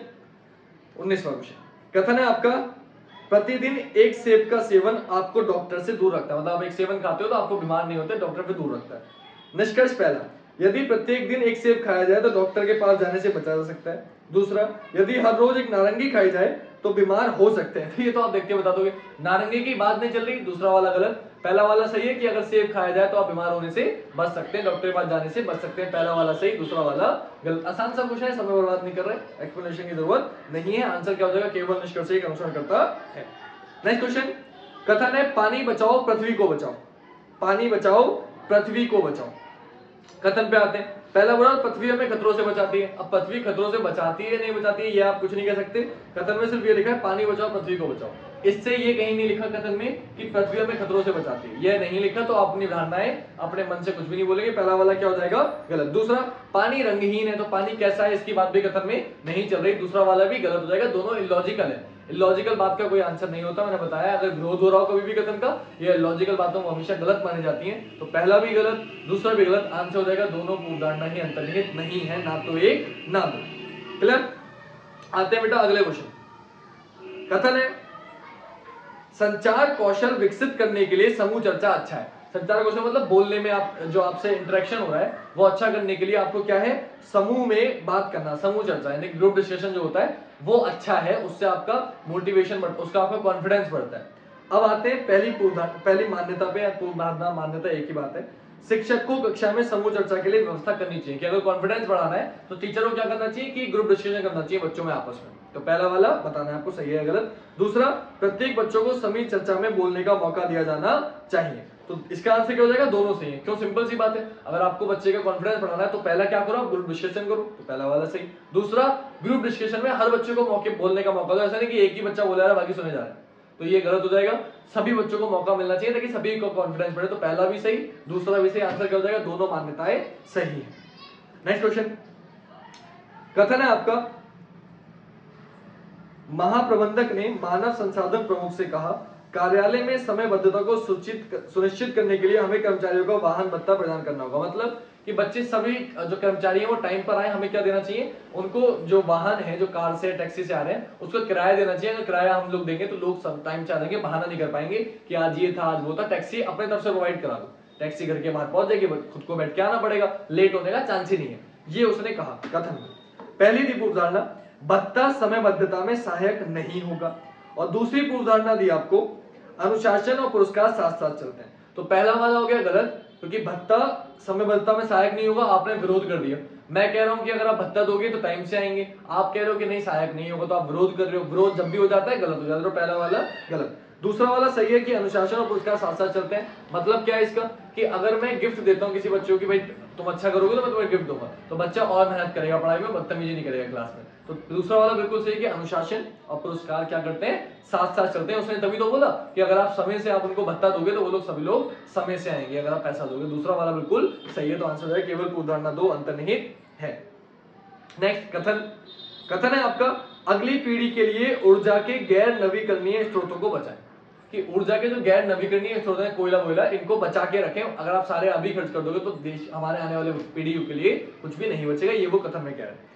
19वां क्वेश्चन, कथन है आपका प्रतिदिन एक सेब का सेवन आपको डॉक्टर से दूर रखता है, मतलब आप एक सेवन खाते हो तो आपको बीमार नहीं होते, डॉक्टर से दूर रखता है। निष्कर्ष पहला, यदि प्रत्येक दिन एक सेब खाया जाए तो डॉक्टर के पास जाने से बचा जा सकता है। दूसरा, यदि हर रोज एक नारंगी खाई जाए तो बीमार हो सकते हैं। तो ये तो आप देख के बता दोगे, नारंगी की बात नहीं चल रही, दूसरा वाला गलत। पहला वाला सही है कि अगर सेब खाया जाए तो आप बीमार होने से बच सकते हैं, डॉक्टर के पास जाने से बच सकते हैं, पहला वाला सही, दूसरा वाला गलत। आसान सा क्वेश्चन है, समय बर्बाद नहीं कर रहे, एक्सप्लेनेशन की जरूरत नहीं है। आंसर क्या हो जाएगा, केवल निष्कर्ष से अनुसरण करता है। नेक्स्ट क्वेश्चन, कथन है पानी बचाओ पृथ्वी को बचाओ, पानी बचाओ पृथ्वी को बचाओ। कथन पे आते हैं, पहला बोला पृथ्वी हमें खतरों से बचाती है। अब पृथ्वी खतरों से बचाती है नहीं बचाती है ये आप कुछ नहीं कह सकते, कथन में सिर्फ ये लिखा है पानी बचाओ पृथ्वी को बचाओ, इससे ये कहीं नहीं लिखा कथन में कि पृथ्वी हमें खतरों से बचाती है, ये नहीं लिखा, तो अपनी धारणाएं अपने मन से कुछ भी नहीं बोलेंगे, पहला वाला क्या हो जाएगा, गलत। दूसरा, पानी रंगहीन है, तो पानी कैसा है इसकी बात भी कथन में नहीं चल रही, दूसरा वाला भी गलत हो जाएगा, दोनों इलॉजिकल है। लॉजिकल बात का कोई आंसर नहीं होता, मैंने बताया, अगर विरोध हो रहा हो कभी भी कथन का, ये लॉजिकल बातों में हमेशा गलत मानी जाती हैं, तो पहला भी गलत दूसरा भी गलत, आंसर हो जाएगा दोनों पूर्वधारणा ही अंतर्निहित नहीं है, ना तो 1 ना 2। क्लियर। आते हैं बेटा अगले क्वेश्चन, कथन है संचार कौशल विकसित करने के लिए समूह चर्चा अच्छा है। संचार कौशल मतलब बोलने में आप जो आपसे इंटरेक्शन हो रहा है वो अच्छा करने के लिए आपको क्या है, समूह में बात करना, समूह चर्चा यानी ग्रुप डिस्कशन जो होता है वो अच्छा है, उससे आपका मोटिवेशन बढ़ता है, उसका आपका कॉन्फिडेंस बढ़ता है। अब आते हैं पहली मान्यता पे, पूर्वधारणा मान्यता एक ही बात है, शिक्षक को कक्षा में समूह चर्चा के लिए व्यवस्था करनी चाहिए कि अगर कॉन्फिडेंस बढ़ाना है तो टीचर को क्या करना चाहिए कि ग्रुप डिस्कशन करना चाहिए बच्चों में आपस में। तो पहला वाला बताना है आपको सही है गलत। दूसरा, प्रत्येक बच्चों को समी चर्चा में बोलने का मौका दिया जाना चाहिए, तो इसका आंसर क्या हो जाएगा, दोनों सही है। क्यों, सिंपल सी बात है, अगर आपको बच्चे का कॉन्फिडेंस बढ़ाना है तो पहला क्या करो, ग्रुप डिस्कशन करो, तो पहला वाला सही। दूसरा, ग्रुप डिस्कशन में हर बच्चे को मौके बोलने का मौका दो, ऐसा नहीं कि एक ही बच्चा बोला रहा है बाकी सुने जा रहा है, तो ये गलत हो जाएगा, सभी बच्चों को मौका मिलना चाहिए ताकि सभी को कॉन्फिडेंस बढ़े, तो पहला भी सही दूसरा भी सही, आंसर क्या हो जाएगा, दोनों मान्यताएं सही है। नेक्स्ट क्वेश्चन, कथन है आपका महाप्रबंधक ने मानव संसाधन प्रमुख से कहा कार्यालय में समयबद्धता को सुनिश्चित करने के लिए हमें कर्मचारियों को वाहन भत्ता प्रदान करना होगा, मतलब कि बच्चे सभी जो कर्मचारी हैं वो टाइम पर आए, हमें क्या देना चाहिए, उनको जो वाहन है, जो कार से टैक्सी से आ रहे हैं उसको किराया देना चाहिए। अगर किराया हम लोग देंगे तो लोग सब टाइम से आ जाएंगे, बहाना नहीं कर पाएंगे कि आज ये था आज वो था, टैक्सी अपने तरफ से प्रोवाइड करा दो, टैक्सी घर के बाहर पहुंच जाएगी, खुद को बैठ के आना पड़ेगा, लेट होने का चांस ही नहीं है, ये उसने कहा कथन में। पहली थी पूर्वधारणा भत्ता समयबद्धता में सहायक नहीं होगा, और दूसरी पूर्वधारणा दी आपको अनुशासन और पुरस्कार साथ साथ चलते हैं, तो पहला वाला हो गया गलत, क्योंकि भत्ता समयबद्धता में सहायक नहीं होगा, आपने विरोध कर दिया। मैं कह रहा हूं कि अगर आप भत्ता दोगे तो टाइम से आएंगे, आप कह रहे हो कि नहीं सहायक नहीं होगा, तो आप विरोध कर रहे हो, विरोध जब भी हो जाता है गलत हो जाता है, तो पहला वाला गलत। दूसरा वाला सही है कि अनुशासन और पुरस्कार साथ साथ चलते हैं, मतलब क्या है इसका कि अगर मैं गिफ्ट देता हूं किसी बच्चे को कि भाई तुम अच्छा करोगे तो मैं तुम्हें गिफ्ट दूंगा, तो बच्चा और मेहनत करेगा पढ़ाई में, बदतमीजी नहीं करेगा क्लास में, तो दूसरा वाला बिल्कुल सही है कि अनुशासन और पुरस्कार क्या करते हैं, साथ साथ चलते हैं। उसने तभी तो बोला कि अगर आप समय से आप उनको भत्ता दोगे तो वो लोग सभी लोग समय से आएंगे, अगर आप पैसा दोगे, दूसरा वाला बिल्कुल सही है, तो आंसर है केवल पूर्वधारणा 2 अंतर्निहित है। नेक्स्ट कथन है आपका अगली पीढ़ी के लिए ऊर्जा के गैर नवीकरणीय स्रोतों को बचाएं, कि ऊर्जा के जो गैर नवीकरणीय स्रोत हैं कोयला वोयला इनको बचा के रखें, अगर आप सारे अभी खर्च कर दोगे तो देश हमारे आने वाले पीढ़ियों के लिए कुछ भी नहीं बचेगा, ये वो कथन में कह रहे हैं।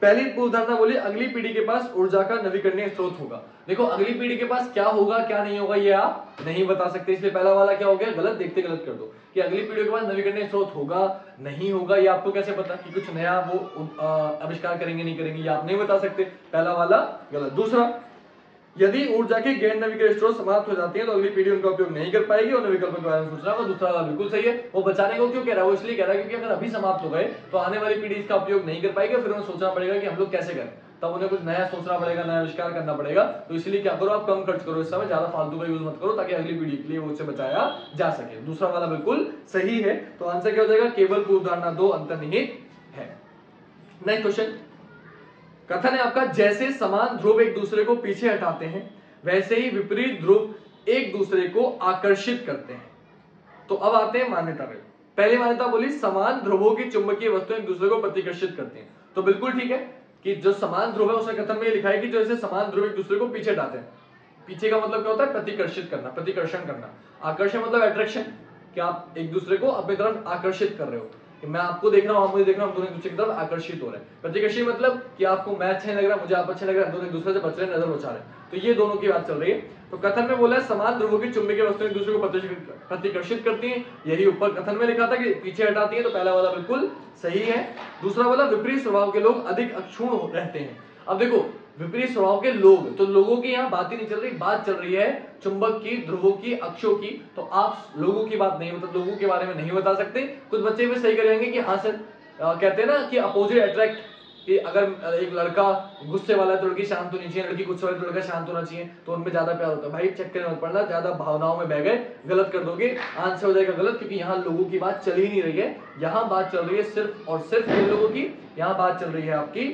पहली पूर्व धारणा बोली अगली पीढ़ी के पास ऊर्जा का नवीकरणीय स्रोत होगा। देखो अगली पीढ़ी के पास क्या होगा क्या नहीं होगा ये आप नहीं बता सकते, इसलिए पहला वाला क्या हो गया गलत, देखते गलत कर दो कि अगली पीढ़ी के पास नवीकरणीय स्रोत होगा नहीं होगा, ये आपको कैसे पता कि कुछ नया वो आविष्कार करेंगे नहीं करेंगे, ये आप नहीं बता सकते, पहला वाला गलत। दूसरा, यदि ऊर्जा के गैर नवीकरणीय स्रोत समाप्त हो जाती है तो अगली पीढ़ी उनका उपयोग नहीं कर पाएगी और विकल्पों के बारे में सोचना होगा, दूसरा वाला बिल्कुल सही है। वो बचाने को क्यों कह रहा है, वो इसलिए कह रहा है क्योंकि अगर अभी समाप्त हो गए तो आने वाली पीढ़ी इसका उपयोग नहीं कर पाएगी, फिर उन्हें सोचना पड़ेगा कि हम लोग कैसे करें, तब उन्हें कुछ नया सोचना पड़ेगा, नया आविष्कार करना पड़ेगा। तो इसलिए क्या करो, आप कम खर्च करो इस समय, ज्यादा फालतू का यूज मत करो ताकि अगली पीढ़ी के लिए वो उससे बचाया जा सके। दूसरा वाला बिल्कुल सही है। तो आंसर क्या हो जाएगा, केवल पूर्व धारणा 2 अंतर्निहित है। नेक्स्ट क्वेश्चन, कथन है आपका जैसे समान ध्रुव एक दूसरे को पीछे हटाते हैं वैसे ही विपरीत ध्रुव एक दूसरे को आकर्षित करते हैं। तो अब आते हैं मान्यता पे। पहली मान्यता बोली समान ध्रुवों की चुंबकीय वस्तुएं एक दूसरे को प्रतिकर्षित करती हैं। तो बिल्कुल ठीक है कि जो समान ध्रुव है उसने कथन में लिखा है कि जो ऐसे समान ध्रुव एक दूसरे को पीछे हटाते हैं। पीछे का मतलब क्या होता है, प्रतिकर्षित करना, प्रतिकर्षण करना। आकर्षण मतलब अट्रैक्शन, कि आप एक दूसरे को अपनी तरफ आकर्षित कर रहे हो, कि मैं आपको देख रहा हूं, आप मुझे देख रहे हो, हम दोनों एक दूसरे की तरफ आकर्षित हो रहे हैं। प्रतिकर्षी मतलब कि आपको मैं अच्छा नहीं लग रहा, मुझे आप अच्छे लग रहे हैं, दोनों एक दूसरे से बच रहे हैं, नजर बचा रहे हैं। तो ये दोनों की बात चल रही है। तो कथन में बोला है समान ध्रुवों की चुंबकीय वस्तुएं एक दूसरे को प्रतिकर्षित करती हैं, यही ऊपर कथन में लिखा था कि पीछे हटाती हैं। तो पहला वाला बिल्कुल सही है। दूसरा वाला विपरीत स्वभाव के लोग अधिक अक्षुण रहते हैं। अब देखो विपरीत स्वभाव के लोग, तो लोगों की यहाँ बात ही नहीं चल रही, बात चल रही है चुंबक की, ध्रुवों की, अक्षों की। तो आप लोगों की बात नहीं, मतलब लोगों के बारे में नहीं बता सकते। कुछ बच्चे भी सही करेंगे कि हाँ सर, कहते हैं ना कि अपोजिट अट्रैक्ट, कि अगर एक लड़का गुस्से वाला है तो लड़की शांत होनी चाहिए, लड़की गुस्से वाली तो लड़का शांत होना चाहिए, तो उनमें ज्यादा प्यार होता है। भाई चक्कर मत पड़ना, ज्यादा भावनाओं में बह गए गलत कर दोगे, आंसर हो जाएगा गलत, क्योंकि यहाँ लोगों की बात चल ही नहीं रही है। यहाँ बात चल रही है सिर्फ और सिर्फ इन लोगों की, यहाँ बात चल रही है आपकी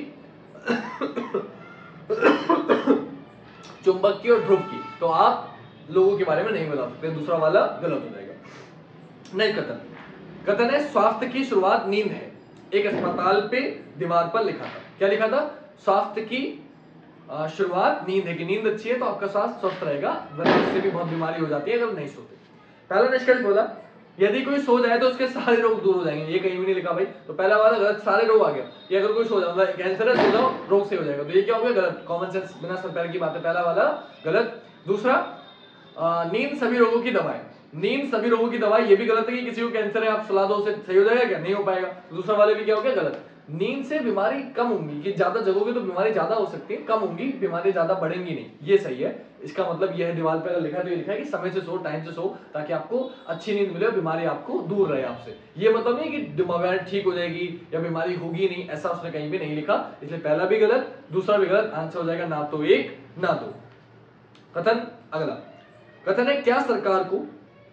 चुंबक की और ध्रुव की। तो आप लोगों के बारे में नहीं बता सकते, दूसरा वाला गलत हो जाएगा। नहीं, कथन है स्वास्थ्य की शुरुआत नींद है। एक अस्पताल पे दीवार पर लिखा था, क्या लिखा था, स्वास्थ्य की शुरुआत नींद है, कि नींद अच्छी है तो आपका स्वास्थ्य स्वस्थ रहेगा, वरना उससे भी बहुत बीमारी हो जाती है अगर नहीं सोते। पहला निष्कर्ष बोला यदि कोई सो जाए तो उसके सारे रोग दूर हो जाएंगे, ये कहीं भी नहीं लिखा भाई। तो पहला वाला गलत, सारे रोग आ गया। ये अगर कोई सो जाता है, कैंसर है, सो जाओ रोग से हो जाएगा, तो ये क्या हो गया गलत, कॉमन सेंस बिना सर पैर की बात है, पहला वाला गलत। दूसरा, नींद सभी रोगों की दवा है, नींद सभी रोगों की दवाई, ये भी गलत है कि किसी को कैंसर है आप सुला दो उसे सही हो जाएगा, क्या नहीं हो पाएगा। दूसरा वाले भी क्या हो गया गलत। नींद से बीमारी कम होंगी, कि ज्यादा जगोगे तो बीमारी ज्यादा हो सकती है, कम होंगी, बीमारी ज्यादा बढ़ेंगी नहीं, ये सही है। इसका मतलब यह है, दीवार पे लिखा है तो ये लिखा है कि समय से सो, टाइम से सो, ताकि आपको अच्छी नींद मिले और बीमारी आपको दूर रहे आपसे। ये मतलब नहीं कि बीमारी ठीक हो जाएगी या बीमारी होगी नहीं, ऐसा उसने कहीं भी नहीं लिखा, इसलिए पहला भी गलत, दूसरा भी गलत, आंसर हो जाएगा ना तो एक ना दो। कथन अगला, कथन है क्या सरकार को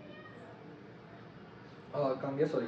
सॉरी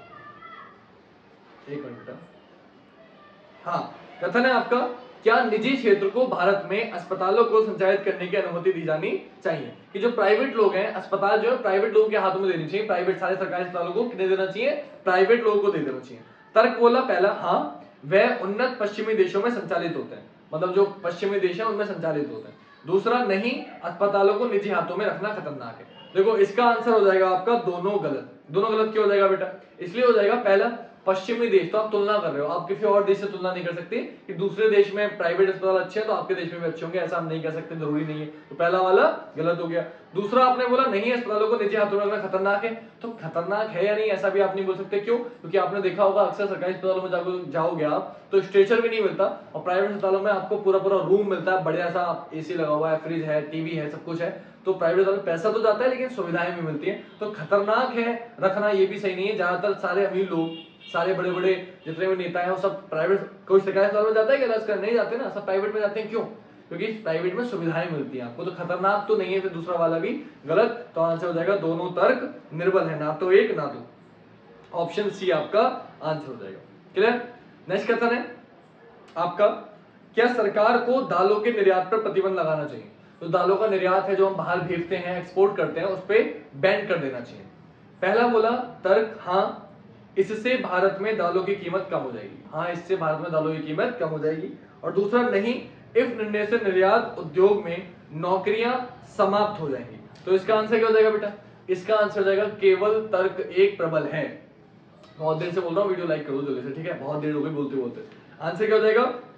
एक मिनट, हाँ, कथन है आपका क्या निजी क्षेत्र को भारत में अस्पतालों को संचालित करने की अनुमति दी जानी चाहिए, कि जो प्राइवेट लोग हैं, अस्पताल जो है प्राइवेट लोगों के हाथों में देनी चाहिए, प्राइवेट सारे सरकारी अस्पतालों को कितने देना चाहिए, प्राइवेट लोगों को दे देना चाहिए। तर्क बोला पहला, हाँ वह उन्नत पश्चिमी देशों में संचालित होते हैं, मतलब जो पश्चिमी देश है उनमें संचालित होते हैं। दूसरा, नहीं अस्पतालों को निजी हाथों में रखना खतरनाक है। देखो इसका आंसर हो जाएगा आपका दोनों गलत। दोनों गलत क्यों हो जाएगा बेटा, इसलिए हो जाएगा पहला पश्चिमी देश, तो आप तुलना कर रहे हो, आप किसी और देश से तुलना नहीं कर सकते कि दूसरे देश में प्राइवेट अस्पताल अच्छे हैं तो आपके देश में भी अच्छे होंगे, ऐसा हम नहीं कह सकते, जरूरी नहीं है। तो पहला वाला गलत हो गया। दूसरा आपने बोला नहीं अस्पतालों को निजी हाथों में रखना खतरनाक है, तो खतरनाक है या नहीं ऐसा भी आप नहीं बोल सकते, क्यों, क्योंकि आपने देखा होगा अक्सर सरकारी अस्पतालों में जाओगे आप तो स्ट्रेचर भी नहीं मिलता, और प्राइवेट अस्पतालों में आपको पूरा पूरा रूम मिलता है, बढ़िया सा एसी लगा हुआ है, फ्रिज है, टीवी है, सब कुछ है। तो प्राइवेट अस्पताल में पैसा तो जाता है लेकिन सुविधाएं भी मिलती हैं, तो खतरनाक है रखना, ये भी सही नहीं है। ज्यादातर सारे अमीर लोग, सारे बड़े बड़े जितने भी नेता हैं वो सब प्राइवेट, कोई सरकारी अस्पताल में जाता है क्या इलाज करने, नहीं जाते ना, सब प्राइवेट में जाते हैं, क्यों, क्योंकि प्राइवेट में सुविधाएं मिलती हैं आपको। तो खतरनाक तो नहीं है, फिर दूसरा वाला भी गलत, तो आंसर हो जाएगा दोनों तर्क निर्बल है, ना तो एक ना दो, ऑप्शन सी आपका आंसर हो जाएगा। क्लियर। नेक्स्ट कथन है आपका क्या सरकार को दालों के निर्यात पर प्रतिबंध लगाना चाहिए। तो दालों का निर्यात है जो हम बाहर भेजते हैं, एक्सपोर्ट करते हैं, उस पर बैन कर देना चाहिए। पहला बोला तर्क, हाँ इससे भारत में दालों की कीमत कम हो जाएगी, हाँ इससे भारत में दालों की कीमत कम हो जाएगी। और दूसरा, नहीं इस निर्णय से निर्यात उद्योग में नौकरियां समाप्त हो जाएंगी। तो इसका आंसर क्या हो जाएगा बेटा, इसका आंसर हो जाएगा केवल तर्क एक प्रबल है। बहुत देर से बोल रहा हूँ, वीडियो लाइक करो जल्दी से, ठीक है, बहुत देर हो गई बोलते बोलते। आंसर क्या हो जाएगा,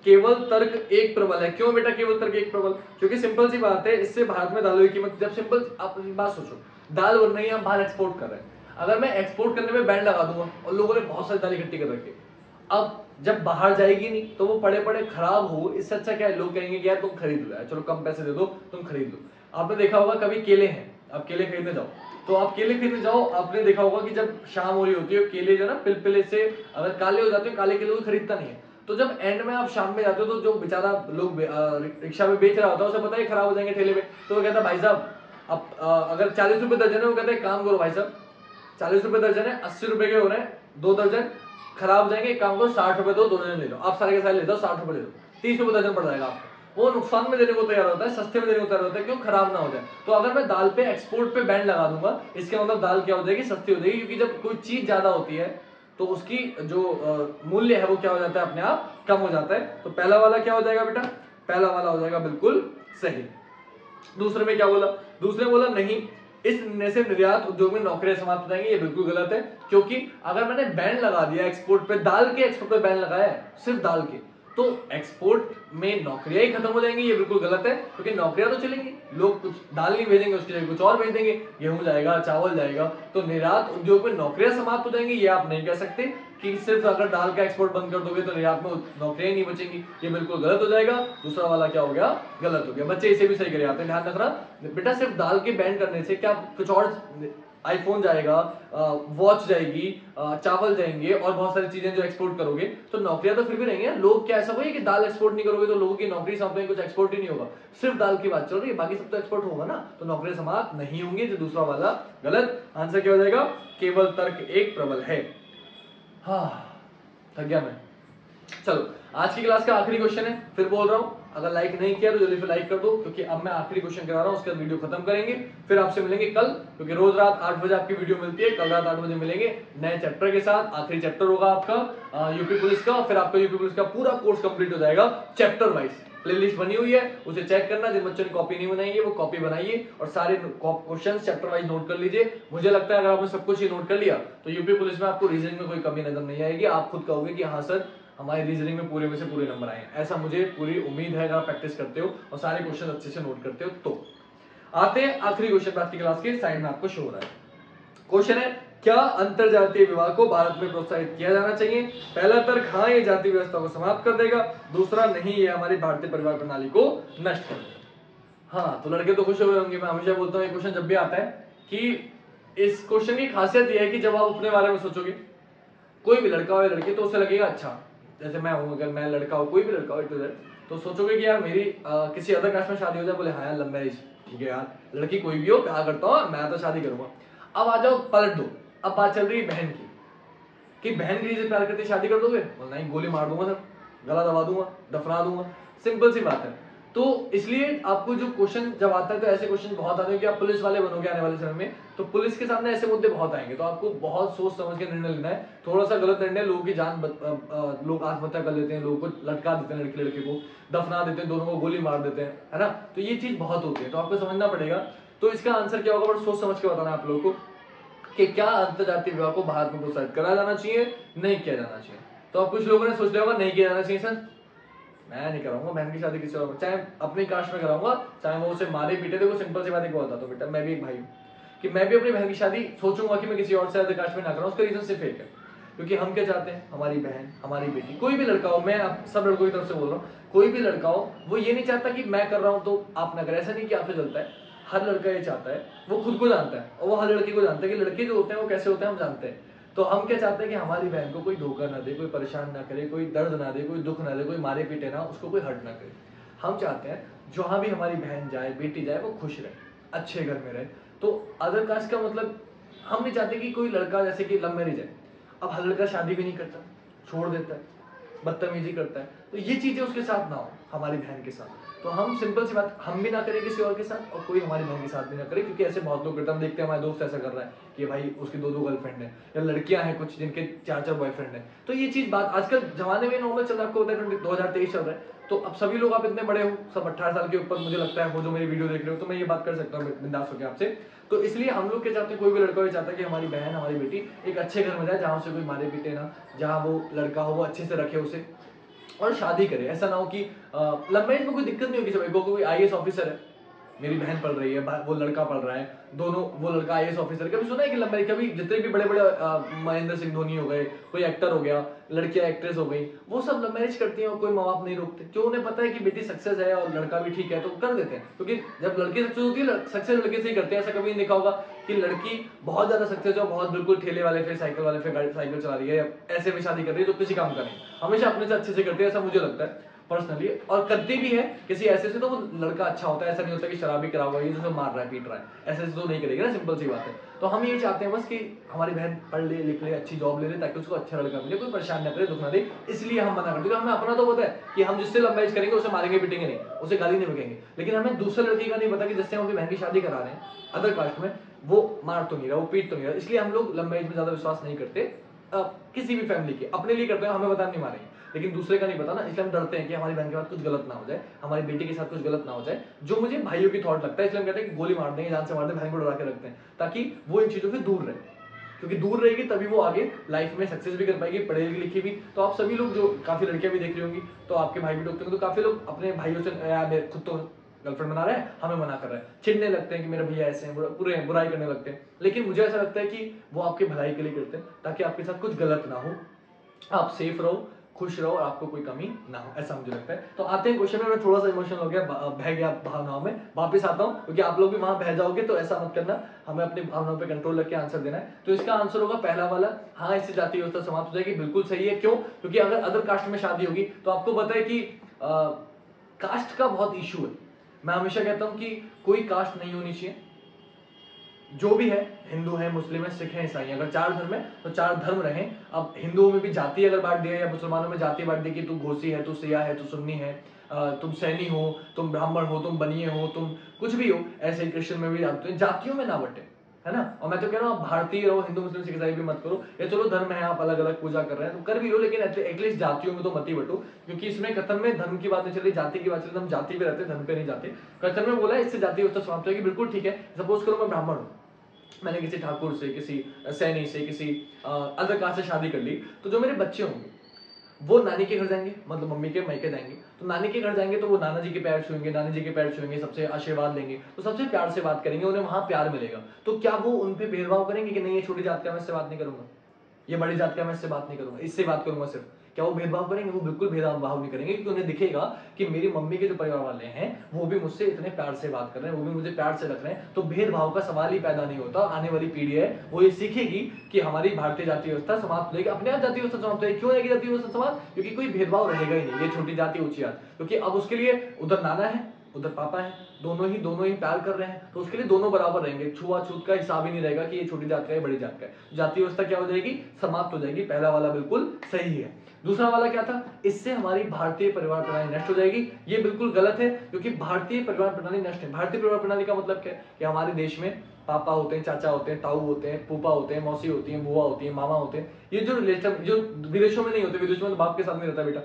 केवल तर्क एक प्रबल है। क्यों बेटा केवल तर्क एक प्रबल? क्योंकि सिंपल सी बात है, इससे भारत में दालों की कीमत, जब सिंपल आप बात सोचो, दाल बन रही है, हम बाहर एक्सपोर्ट कर रहे हैं, अगर मैं एक्सपोर्ट करने में बैन लगा दूंगा और लोगों ने बहुत सारी दाल इकट्ठी कर रखी है, अब जब बाहर जाएगी नहीं तो वो पड़े पड़े खराब हो, इससे अच्छा क्या है, लोग कहेंगे कि यार तुम खरीद लो, चलो कम पैसे दे दो तुम खरीद लो। आपने देखा होगा कभी केले हैं, आप केले खरीदने जाओ, तो आप केले खरीदने जाओ, आपने देखा होगा कि जब शाम हो रही होती है केले जो ना पिलपिले से अगर काले हो जाते हैं, काले केले कोई खरीदता नहीं है, तो जब एंड में आप शाम में जाते हो तो जो बेचारा लोग रिक्शा में बेच रहा होता है उसे पता है खराब हो जाएंगे ठेले पे, तो वो कहता है भाई साहब अब अगर 40 रुपए दर्जन है, वो कहता है काम करो भाई साहब 40 रुपए दर्जन है, 80 रुपए के हो रहे हैं 2 दर्जन, खराब हो जाएंगे, एक काम करो 60 रुपए दो, 2 दर्जन ले लो, आप सारे के सारे ले जाओ, 60 रुपए ले लो, 30 रुपए दर्जन पड़ जाएगा आपको। वो नुकसान में देने को तैयार होता है, सस्ते में देने को तैयार होता है, क्यों, खराब ना हो जाए। तो अगर मैं दाल पे एक्सपोर्ट पे बैन लगा दूंगा, इसके मतलब दाल क्या हो जाएगी, सस्ती हो जाएगी, क्योंकि जब कोई चीज ज्यादा होती है तो उसकी जो मूल्य है वो क्या हो जाता है, अपने आप कम हो जाता है। तो पहला वाला क्या हो जाएगा बेटा, पहला वाला हो जाएगा बिल्कुल सही। दूसरे में क्या बोला, दूसरे बोला नहीं, इस निर्णय से निर्यात उद्योग में नौकरियां समाप्त हो जाएंगी, ये बिल्कुल गलत है, क्योंकि अगर मैंने बैन लगा दिया एक्सपोर्ट पे, दाल के एक्सपोर्ट पे बैन लगाया है, सिर्फ दाल के, तो एक्सपोर्ट में नौकरियां ही खत्म हो जाएंगी, ये बिल्कुल गलत है, क्योंकि नौकरियां तो चलेंगी, लोग कुछ दाल नहीं भेजेंगे, उसके लिए कुछ और भेज देंगे, गेहूं जाएगा, चावल जाएगा, तो निर्यात उद्योग में नौकरियां समाप्त हो जाएंगी, ये आप नहीं कह सकते कि सिर्फ अगर दाल का एक्सपोर्ट बंद कर दोगे तो निर्यात में नौकरियां नहीं बचेंगी, ये बिल्कुल गलत हो जाएगा। दूसरा वाला क्या हो गया, गलत हो गया। बच्चे इसे भी सही करे आते हैं, ध्यान रखना बेटा, सिर्फ दाल के बैन करने से क्या कुछ और, आईफोन जाएगा, वॉच जाएगी, चावल जाएंगे और बहुत सारी चीजें जो एक्सपोर्ट करोगे, तो नौकरियां तो फिर भी रहेंगी। लोग क्या ऐसा कोई कि दाल एक्सपोर्ट नहीं करोगे तो लोगों की नौकरी समाप्त, कुछ एक्सपोर्ट ही नहीं होगा, सिर्फ दाल की बात चल रही है, बाकी सब तो एक्सपोर्ट होगा ना, तो नौकरियां समाप्त नहीं होंगी। तो दूसरा वाला गलत, आंसर क्या हो जाएगा, केवल तर्क एक प्रबल है। हाँ थक गया मैं। चलो आज की क्लास का आखिरी क्वेश्चन है, फिर बोल रहा हूं, अगर लाइक नहीं किया तो जल्दी से लाइक कर दो, क्योंकि अब मैं आखिरी क्वेश्चन करा रहा हूं, उसके बाद वीडियो खत्म करेंगे, फिर आपसे मिलेंगे कल, क्योंकि रोज रात 8 बजे आपकी वीडियो मिलती है, कल रात 8 बजे मिलेंगे नए चैप्टर के साथ। आखिरी चैप्टर होगा आपका यूपी पुलिस का, फिर आपका यूपी पुलिस का पूरा कोर्स कंप्लीट हो जाएगा चैप्टर वाइज। प्लेलिस्ट बनी हुई है, उसे चेक करना, जिन बच्चों ने कॉपी नहीं बनाई है वो कॉपी बनाइए और सारे क्वेश्चन चैप्टर वाइज नोट कर लीजिए। मुझे लगता है अगर आपने सब कुछ ही नोट कर लिया तो यूपी पुलिस में आपको रीजनिंग में कोई कमी नजर नहीं आएगी, आप खुद कहोगे कि हाँ सर हमारी रीजनिंग में पूरे में से पूरे नंबर आए हैं, ऐसा मुझे पूरी उम्मीद है। अगर आप प्रैक्टिस करते हो और सारे क्वेश्चन अच्छे से नोट करते हो तो। आते हैं आखिरी क्वेश्चन आज की क्लास के, साइड में आपको शो हो रहा है। क्वेश्चन है, क्या अंतर जातीय विवाह को भारत में प्रोत्साहित किया जाना चाहिए? पहला तर्क, हाँ ये जाति व्यवस्था को समाप्त कर देगा। दूसरा, नहीं ये हमारी भारतीय परिवार प्रणाली को नष्ट कर देगा। हाँ तो लड़के तो खुश हुए होंगे, मैं हमेशा बोलता हूँ ये क्वेश्चन जब भी आता है कि इस क्वेश्चन की खासियत यह है कि जब आप अपने बारे में सोचोगे, कोई भी लड़का हो या लड़की, तो उसे लगेगा अच्छा, जैसे मैं हूँ, अगर मैं लड़का हो, कोई भी लड़का हो तो सोचोगे कि यार मेरी किसी अदर कास्ट में शादी हो जाए, बोले हाँ यार लव मैरिज ठीक है यार, लड़की कोई भी हो प्यार करता हूँ मैं तो शादी करूंगा। अब आ जाओ पलट दो, अब बात चल रही है बहन की, कि बहन किसी से प्यार करती शादी कर दोगे? नहीं, गोली मार दूंगा सर, गला दबा दूंगा, दफना दूंगा, सिंपल सी बात है। तो इसलिए आपको जो क्वेश्चन जब आता है तो ऐसे क्वेश्चन बहुत आते हैं कि आप पुलिस वाले बनोगे आने वाले समय में, तो पुलिस के सामने ऐसे मुद्दे बहुत आएंगे, तो आपको बहुत सोच समझ के निर्णय लेना है। थोड़ा सा गलत निर्णय, लोगों की जान लोग आत्महत्या कर लेते हैं, लोगों को लटका देते हैं, लड़की लड़के को दफना देते हैं, दोनों को गोली मार देते हैं, है ना, तो ये चीज बहुत होती है, तो आपको समझना पड़ेगा। तो इसका आंसर क्या होगा, बड़ा सोच समझ के बताना है आप लोगों को कि क्या अंतरजातीय विवाह को भारत में प्रोत्साहित करा जाना चाहिए, नहीं किया जाना चाहिए। तो अब कुछ लोगों ने सोच लिया होगा नहीं किया जाना चाहिए सर, मैं नहीं कराऊंगा बहन की शादी किसी और, चाहे अपनी कास्ट में कराऊंगा, चाहे वो उसे मारे पीटे। देखो सिंपल सी बात एक बताता हूँ बेटा, मैं भी एक भाई हूँ, कि मैं भी अपनी बहन की शादी सोचूंगा कि मैं किसी और से अदर कास्ट में ना कराऊं। उसका रीजन सिर्फ एक है, क्योंकि हम क्या चाहते हैं, हमारी बहन, हमारी बेटी, कोई भी लड़का हो, मैं आप सब लड़कों की तरफ से बोल रहा हूँ, कोई भी लड़का हो वो ये नहीं चाहता कि मैं कर रहा हूँ तो आप ना करें, ऐसा नहीं कि आपसे चलता है। हर लड़का ये चाहता है, वो खुद को जानता है और वो हर लड़की को जानता है कि लड़के जो होते हैं वो कैसे होते हैं, हम जानते हैं। तो हम क्या चाहते हैं कि हमारी बहन को कोई धोखा ना दे, कोई परेशान ना करे, कोई दर्द ना दे, कोई दुख ना दे, कोई मारे पीटे ना, उसको कोई हर्ट ना करे। हम चाहते हैं जहां भी हमारी बहन जाए, बेटी जाए, वो खुश रहे, अच्छे घर में रहे। तो अदर कास्ट का मतलब हम नहीं चाहते कि कोई लड़का जैसे कि लव मैरिज है, अब हर लड़का शादी भी नहीं करता, छोड़ देता है, बदतमीजी करता है, तो ये चीजें उसके साथ ना हो, हमारी बहन के साथ। तो हम सिंपल सी बात, हम भी ना करें किसी और के साथ और कोई हमारी बहन के साथ भी ना करे, क्योंकि ऐसे बहुत लोग करते हैं। हम देखते हैं हमारे दोस्त ऐसा कर रहा है कि भाई उसकी 2-2 गर्लफ्रेंड है, या लड़कियां हैं कुछ जिनके 4-4 बॉयफ्रेंड है। तो ये चीज बात आजकल जमाने में नॉर्मल चल रहा है, आपको पता है 2023 चल रहा है, तो अब सभी लोग, आप इतने बड़े हो, सब 18 साल के ऊपर मुझे लगता है, वो जो मेरी वीडियो देख रहे हो, तो मैं ये बात कर सकता हूँ बिंदास होकर आपसे। तो इसलिए हम लोग क्या चाहते हैं, कोई भी लड़का ये चाहता है कि हमारी बहन, हमारी बेटी एक अच्छे घर में जाए, जहाँ उसे कोई मारे पीटे ना, जहाँ वो लड़का हो वो अच्छे से रखे उसे, और शादी करे। ऐसा ना हो कि लव मैरिज में कोई दिक्कत नहीं होगी। सब कोई आईएएस ऑफिसर है, मेरी बहन पढ़ रही है, वो लड़का पढ़ रहा है, दोनों, वो लड़का आईएएस ऑफिसर। कभी सुना है कि लव मैरिज? कभी जितने भी बड़े बड़े महेंद्र सिंह धोनी हो गए, कोई एक्टर हो गया, लड़कियां एक्ट्रेस हो गई, वो सब लव मैरिज करती हैं और कोई माँ बाप नहीं रोकते। जो उन्हें पता है कि बेटी सक्सेस है और लड़का भी ठीक है तो कर देते हैं। क्योंकि जब लड़की सक्सेस होती है, सक्सेस लड़के से ही करते हैं। ऐसा कभी नहीं देखा होगा कि लड़की बहुत ज्यादा सक्सेस है, बहुत बिल्कुल ठेले वाले पे, साइकिल वाले पे साइकिल चला रही है, ऐसे में शादी कर रही है जो किसी काम का नहीं। हमेशा अपने से अच्छे से करते हैं, ऐसा मुझे लगता है पर्सनली। और करती भी है किसी ऐसे से तो वो लड़का अच्छा होता है। ऐसा नहीं होता कि शराबी करा हुआ है, जो मार रहा है, पीट रहा है, ऐसे से तो नहीं करेगी ना, सिंपल सी बात है। तो हम ये चाहते हैं बस कि हमारी बहन पढ़ ले, लिख ले, अच्छी जॉब ले ले, ताकि उसको अच्छा लड़का मिले, कोई परेशान ना करे, दुख ना दे। इसलिए हम मना करते हैं। हमें अपना तो पता है कि हम जिससे लव मैरिज करेंगे उसे मारेंगे पीटेंगे नहीं, उसे गाली नहीं बकेंगे, लेकिन हमें दूसरे लड़की का नहीं पता कि जिससे हम अपनी बहन की शादी करा रहे हैं अदर कास्ट में, वो मार तो नहीं रहा, वो पीट तो नहीं रहा। इसलिए हम लोग लव मैरिज में ज्यादा विश्वास नहीं करते। किसी भी फैमिली के अपने लिए करते हैं, हमें बता नहीं मारेंगे, लेकिन दूसरे का नहीं पता ना, इसलिए हम डरते हैं कि हमारी बहन के साथ कुछ गलत ना हो जाए, हमारी बेटी के साथ कुछ गलत ना हो जाए, जो मुझे भाइयों की थॉट लगता है। इसलिए हम कहते हैं कि गोली मार देंगे, जान से मार दें, बहन को डरा के रखते हैं, ताकि वो इन चीजों से दूर रहे। क्योंकि दूर रहेगी तभी वो आगे लाइफ में सक्सेस भी कर पाएगी, पढ़ेगी लिखी भी। तो आप सभी लोग, जो काफी लड़कियां भी देख रही होंगी, तो आपके भाई भी टोकते होंगे, तो काफी लोग अपने भाइयों से, खुद तो गर्लफ्रेंड बना रहे हैं, हमें मना कर रहे हैं, चिढ़ने लगते हैं कि मेरे भैया ऐसे हैं, पूरे बुराई करने लगते हैं। लेकिन मुझे ऐसा लगता है कि वो आपके भलाई के लिए करते हैं, ताकि आपके साथ कुछ गलत ना हो, आप सेफ रहो, खुश रहो और आपको कोई कमी ना हो, ऐसा मुझे लगता है। तो आते हैं क्वेश्चन में। मैं थोड़ा सा इमोशनल हो गया, बह गया भावनाओं में, वापस आता हूं, क्योंकि आप लोग भी वहां बह जाओगे, तो ऐसा मत करना, हमें अपनी भावनाओं पे कंट्रोल रख के आंसर देना है। तो इसका आंसर होगा पहला वाला, हाँ, इससे जाति व्यवस्था समाप्त हो जाएगी। बिल्कुल सही है। क्यों? क्योंकि अगर अदर कास्ट में शादी होगी तो आपको पता है कि कास्ट का बहुत इशू है। मैं हमेशा कहता हूं कि कोई कास्ट नहीं होनी चाहिए, जो भी है, हिंदू है, मुस्लिम है, सिख है, ईसाई है, अगर 4 धर्म है तो 4 धर्म रहे। अब हिंदुओं में भी जाति अगर बांट दिया, या मुसलमानों में जाति बांट दी कि तू घोसी है, तू सिया है, तू सुन्नी है, तुम सैनी हो, तुम ब्राह्मण हो, तुम बनिए हो, तुम कुछ भी हो, ऐसे ही क्रिश्चियन में भी जातियों में ना बटे, है ना। और मैं तो कह रहा हूँ भारतीय रहो, हिंदू मुस्लिम सिख ईसाई भी मत करो। या चलो धर्म है, आप अलग अलग पूजा कर रहे हैं तो कर भी लो, लेकिन एटलीस्ट जातियों में तो मत ही बटो, क्योंकि इसमें कथन में धर्म की बात नहीं चल रही, जाति की बात चल रही। हम जाति पे रहते हैं, धर्म पे नहीं जाते। कथन में बोला है इससे जाति व्यवस्था समाप्त होगी। बिल्कुल ठीक है। सपोज करो मैं ब्राह्मण हूँ, मैंने किसी ठाकुर से, किसी सैनी से, किसी अदर कास्ट से शादी कर ली, तो जो मेरे बच्चे होंगे वो नानी के घर जाएंगे, मतलब मम्मी के मायके जाएंगे। तो नानी के घर जाएंगे तो वो नाना जी के पैर छुएंगे, नानी जी के पैर छुएंगे, सबसे आशीर्वाद लेंगे, तो सबसे प्यार से बात करेंगे, उन्हें वहां प्यार मिलेगा। तो क्या वो उन पे भेदभाव करेंगे कि नहीं ये छोटी जात का, मैं इससे बात नहीं करूंगा, ये बड़ी जात का, मैं इससे बात नहीं करूंगा, इससे बात करूंगा सिर्फ? क्या वो भेदभाव करेंगे? वो बिल्कुल भेदभाव नहीं करेंगे, क्योंकि उन्हें दिखेगा कि मेरी मम्मी के जो परिवार वाले हैं वो भी मुझसे इतने प्यार से बात कर रहे हैं, वो भी मुझे प्यार से रख रहे हैं। तो भेदभाव का सवाल ही पैदा नहीं होता। आने वाली पीढ़ी है वो ये सीखेगी कि हमारी भारतीय जाति व्यवस्था समाप्त हो जाएगी, अपने आप जाति व्यवस्था समाप्त होगी। क्यों रहेगी जाति व्यवस्था समाप्त? क्योंकि कोई भेदभाव रहेगा ही नहीं, ये छोटी जाति ऊंची जाति। क्योंकि अब उसके लिए उधर नाना है, उधर पापा है, दोनों ही प्यार कर रहे हैं, तो उसके लिए दोनों बराबर रहेंगे। छुआछूत का हिसाब ही नहीं रहेगा कि ये छोटी जात का है, बड़ी जात का है। जाति व्यवस्था क्या हो जाएगी? समाप्त हो जाएगी। पहला वाला बिल्कुल सही है। दूसरा वाला क्या था? इससे हमारी भारतीय परिवार प्रणाली नष्ट हो जाएगी। ये बिल्कुल गलत है, क्योंकि भारतीय परिवार प्रणाली नष्ट है। भारतीय परिवार प्रणाली का मतलब क्या है? कि हमारे देश में पापा होते हैं, चाचा होते हैं, ताऊ होते हैं, फूफा होते हैं, मौसी होती है, बुआ होती है, मामा होते हैं। ये जो रिलेशन जो विदेशों में नहीं होते, विदेशों में तो बाप के साथ नहीं रहता बेटा,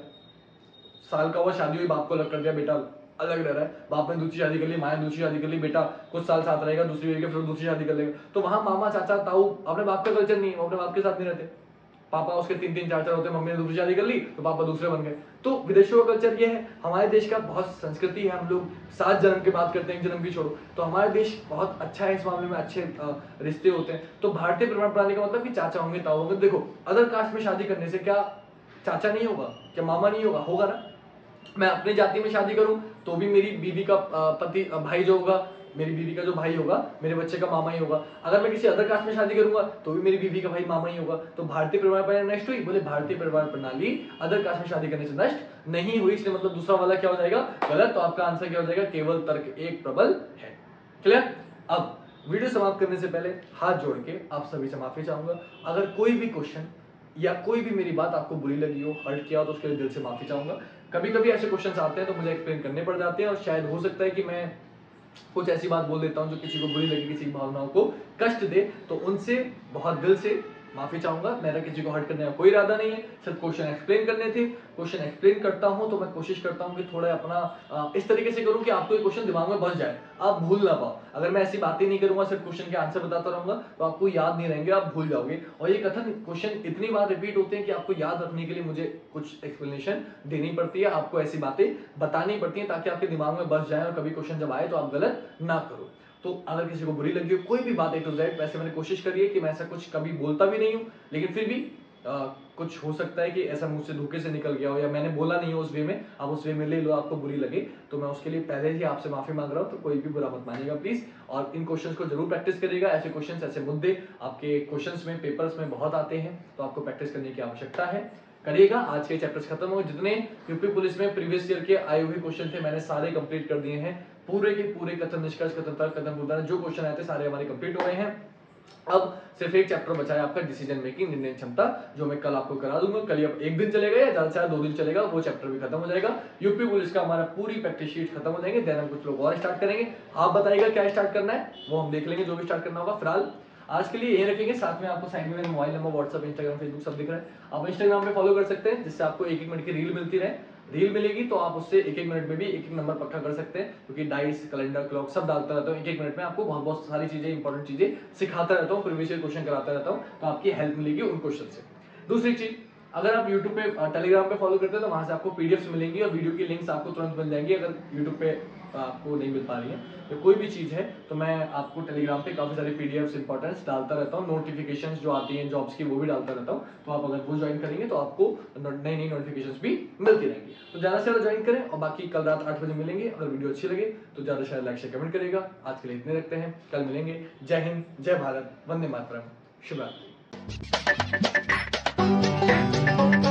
साल का हुआ शादी हुई, बाप को अलग कर दिया, बेटा अलग रह रहा है। बाप ने दूसरी शादी कर ली, माँ ने दूसरी शादी कर ली, बेटा कुछ साल साथ रहेगा, दूसरी रहेगी, फिर दूसरी शादी कर लेगा। तो वहां मामा चाचा ताऊ अपने बाप का कल्चर नहीं है, वो अपने बाप के साथ नहीं रहते। पापा उसके 3-3 4-4 होते हैं, मम्मी ने दूसरी शादी कर ली तो पापा दूसरे बन गए। तो विदेशों का कल्चर ये है। हमारे देश का बहुत संस्कृति है, हम लोग 7 जन्म की बात करते हैं, 1 जन्म की छोड़ो। तो हमारा देश बहुत अच्छा है इस मामले में, अच्छे रिश्ते होते हैं। तो भारतीय परिवार प्रणाली का मतलब कि चाचा होंगे, ताऊ होंगे। देखो, अदर कास्ट में शादी करने से क्या चाचा नहीं होगा? क्या मामा नहीं होगा? होगा ना। मैं अपनी जाति में शादी करूं तो भी मेरी बीवी का पति भाई जो होगा, मेरी बीवी का जो भाई होगा मेरे बच्चे का मामा ही होगा। अगर मैं किसी अदर कास्ट में शादी करूंगा तो भी मेरी बीवी का भाई मामा ही होगा। तो भारतीय परिवार प्रणाली नष्ट हुई? बोले भारतीय परिवार प्रणाली अदर कास्ट में शादी करने से नष्ट नहीं हुई। इसलिए मतलब दूसरा वाला क्या हो जाएगा? गलत। तो आपका आंसर क्या हो जाएगा? केवल तर्क एक प्रबल है। क्लियर? अब वीडियो समाप्त करने से पहले हाथ जोड़ के आप सभी से माफी चाहूंगा। अगर कोई भी क्वेश्चन या कोई भी मेरी बात आपको बुरी लगी हो, हर्ट किया हो, तो उसके लिए दिल से माफी चाहूंगा। कभी कभी ऐसे क्वेश्चंस आते हैं तो मुझे एक्सप्लेन करने पड़ जाते हैं, और शायद हो सकता है कि मैं कुछ ऐसी बात बोल देता हूं जो किसी को बुरी लगे, किसी की भावनाओं को कष्ट दे। तो उनसे बहुत दिल से माफी चाहूंगा, मेरा किसी को हर्ट करने का कोई इरादा नहीं है, सिर्फ क्वेश्चन एक्सप्लेन करने थे। क्वेश्चन एक्सप्लेन करता हूं तो मैं कोशिश करता हूं कि थोड़ा अपना इस तरीके से करूं कि आपको ये क्वेश्चन दिमाग में बस जाए, आप भूल ना पाओ। अगर मैं ऐसी बातें नहीं करूंगा, सिर्फ क्वेश्चन के आंसर बताता रहूंगा, तो आपको याद नहीं रहेंगे, आप भूल जाओगे। और ये कथन क्वेश्चन इतनी बार रिपीट होते हैं कि आपको याद रखने के लिए मुझे कुछ एक्सप्लेनेशन देनी पड़ती है, आपको ऐसी बातें बतानी पड़ती है ताकि आपके दिमाग में बस जाए और कभी क्वेश्चन जब आए तो आप गलत ना करो। तो अगर किसी को बुरी लगी हो कोई भी बात A to Z, वैसे मैंने कोशिश करी है कि मैं ऐसा कुछ कभी बोलता भी नहीं हूं, लेकिन फिर भी कुछ हो सकता है कि ऐसा मुझसे धोखे से निकल गया हो या मैंने बोला नहीं हो उस वे में, आप उस वे में ले लो, आपको बुरी लगे, तो मैं उसके लिए पहले ही आपसे माफी मांग रहा हूं। तो कोई भी बुरा मत मानिएगा प्लीज, और इन क्वेश्चंस को जरूर प्रैक्टिस करिएगा। ऐसे क्वेश्चंस, ऐसे मुद्दे आपके क्वेश्चंस में, पेपर्स में बहुत आते हैं, तो आपको प्रैक्टिस करने की आवश्यकता है, करिएगा। आज के चैप्टर्स खत्म हो, जितने यूपी पुलिस में प्रीवियस ईयर के आए हुए क्वेश्चन थे मैंने सारे कंप्लीट कर दिए हैं, पूरे के पूरे कथन निष्कर्ष, कथन तर्क, कथन उदाहरण, जो क्वेश्चन आए थे सारे हमारे कंप्लीट हो गए हैं। अब सिर्फ एक चैप्टर बचा है आपका डिसीजन मेकिंग, निर्णय क्षमता, जो मैं कल आपको करा दूंगा। कल अब एक दिन चलेगा या ज्यादा से ज्यादा 2 दिन चलेगा, वो चैप्टर भी खत्म हो जाएगा। यूपी पुलिस का हमारा पूरी प्रैक्टिस शीट खत्म हो जाएंगे, देन हम कुछ लोग और स्टार्ट करेंगे। आप बताइएगा क्या स्टार्ट करना है, वो हम देख लेंगे, जो भी स्टार्ट करना होगा। फिलहाल आज के लिए यही रखेंगे। साथ में आपको साइड में मेरा mobile number, WhatsApp, Instagram, Facebook सब दिख रहा है, आप इंस्टाग्राम पे फॉलो कर सकते हैं, जिससे आपको 1-1 मिनट की रील मिलती रहे। रील मिलेगी तो आप उससे 1-1 मिनट में भी 1-1 नंबर पक्का कर सकते हैं, क्योंकि डाइस, कैलेंडर, क्लॉक सब डालता रहता हूँ 1-1 मिनट में, आपको बहुत बहुत सारी चीजें, इंपॉर्टेंट चीजें सिखाता रहता हूँ, प्रीवियस ईयर क्वेश्चन कराता रहता हूँ, तो आपकी हेल्प मिलेगी उन क्वेश्चन से। दूसरी चीज, अगर आप YouTube पे, टेलीग्राम पे फॉलो करते हैं तो वहां से आपको पीडीएफ्स मिलेंगी और वीडियो की लिंक्स आपको तुरंत मिल जाएंगी। अगर YouTube पे आपको नहीं मिल पा रही है तो कोई भी चीज है, तो मैं आपको टेलीग्राम पे काफी सारे पीडीएफ्स, इंपॉर्टेंस डालता रहता हूँ, नोटिफिकेशंस जो आती हैं जॉब्स की वो भी डालता रहता हूँ। तो आप अगर वो ज्वाइन करेंगे तो आपको नई नई नोटिफिकेशंस भी मिलती रहेंगी। तो ज्यादा से ज्यादा ज्वाइन करें, और बाकी कल रात 8 बजे मिलेंगे। अगर वीडियो अच्छी लगे तो ज्यादा से ज्यादा लाइक शेयर कमेंट करेगा। आज के लिए इतने रखते हैं, कल मिलेंगे। जय हिंद, जय भारत, वंदे मातरम, शुभ रात्रि।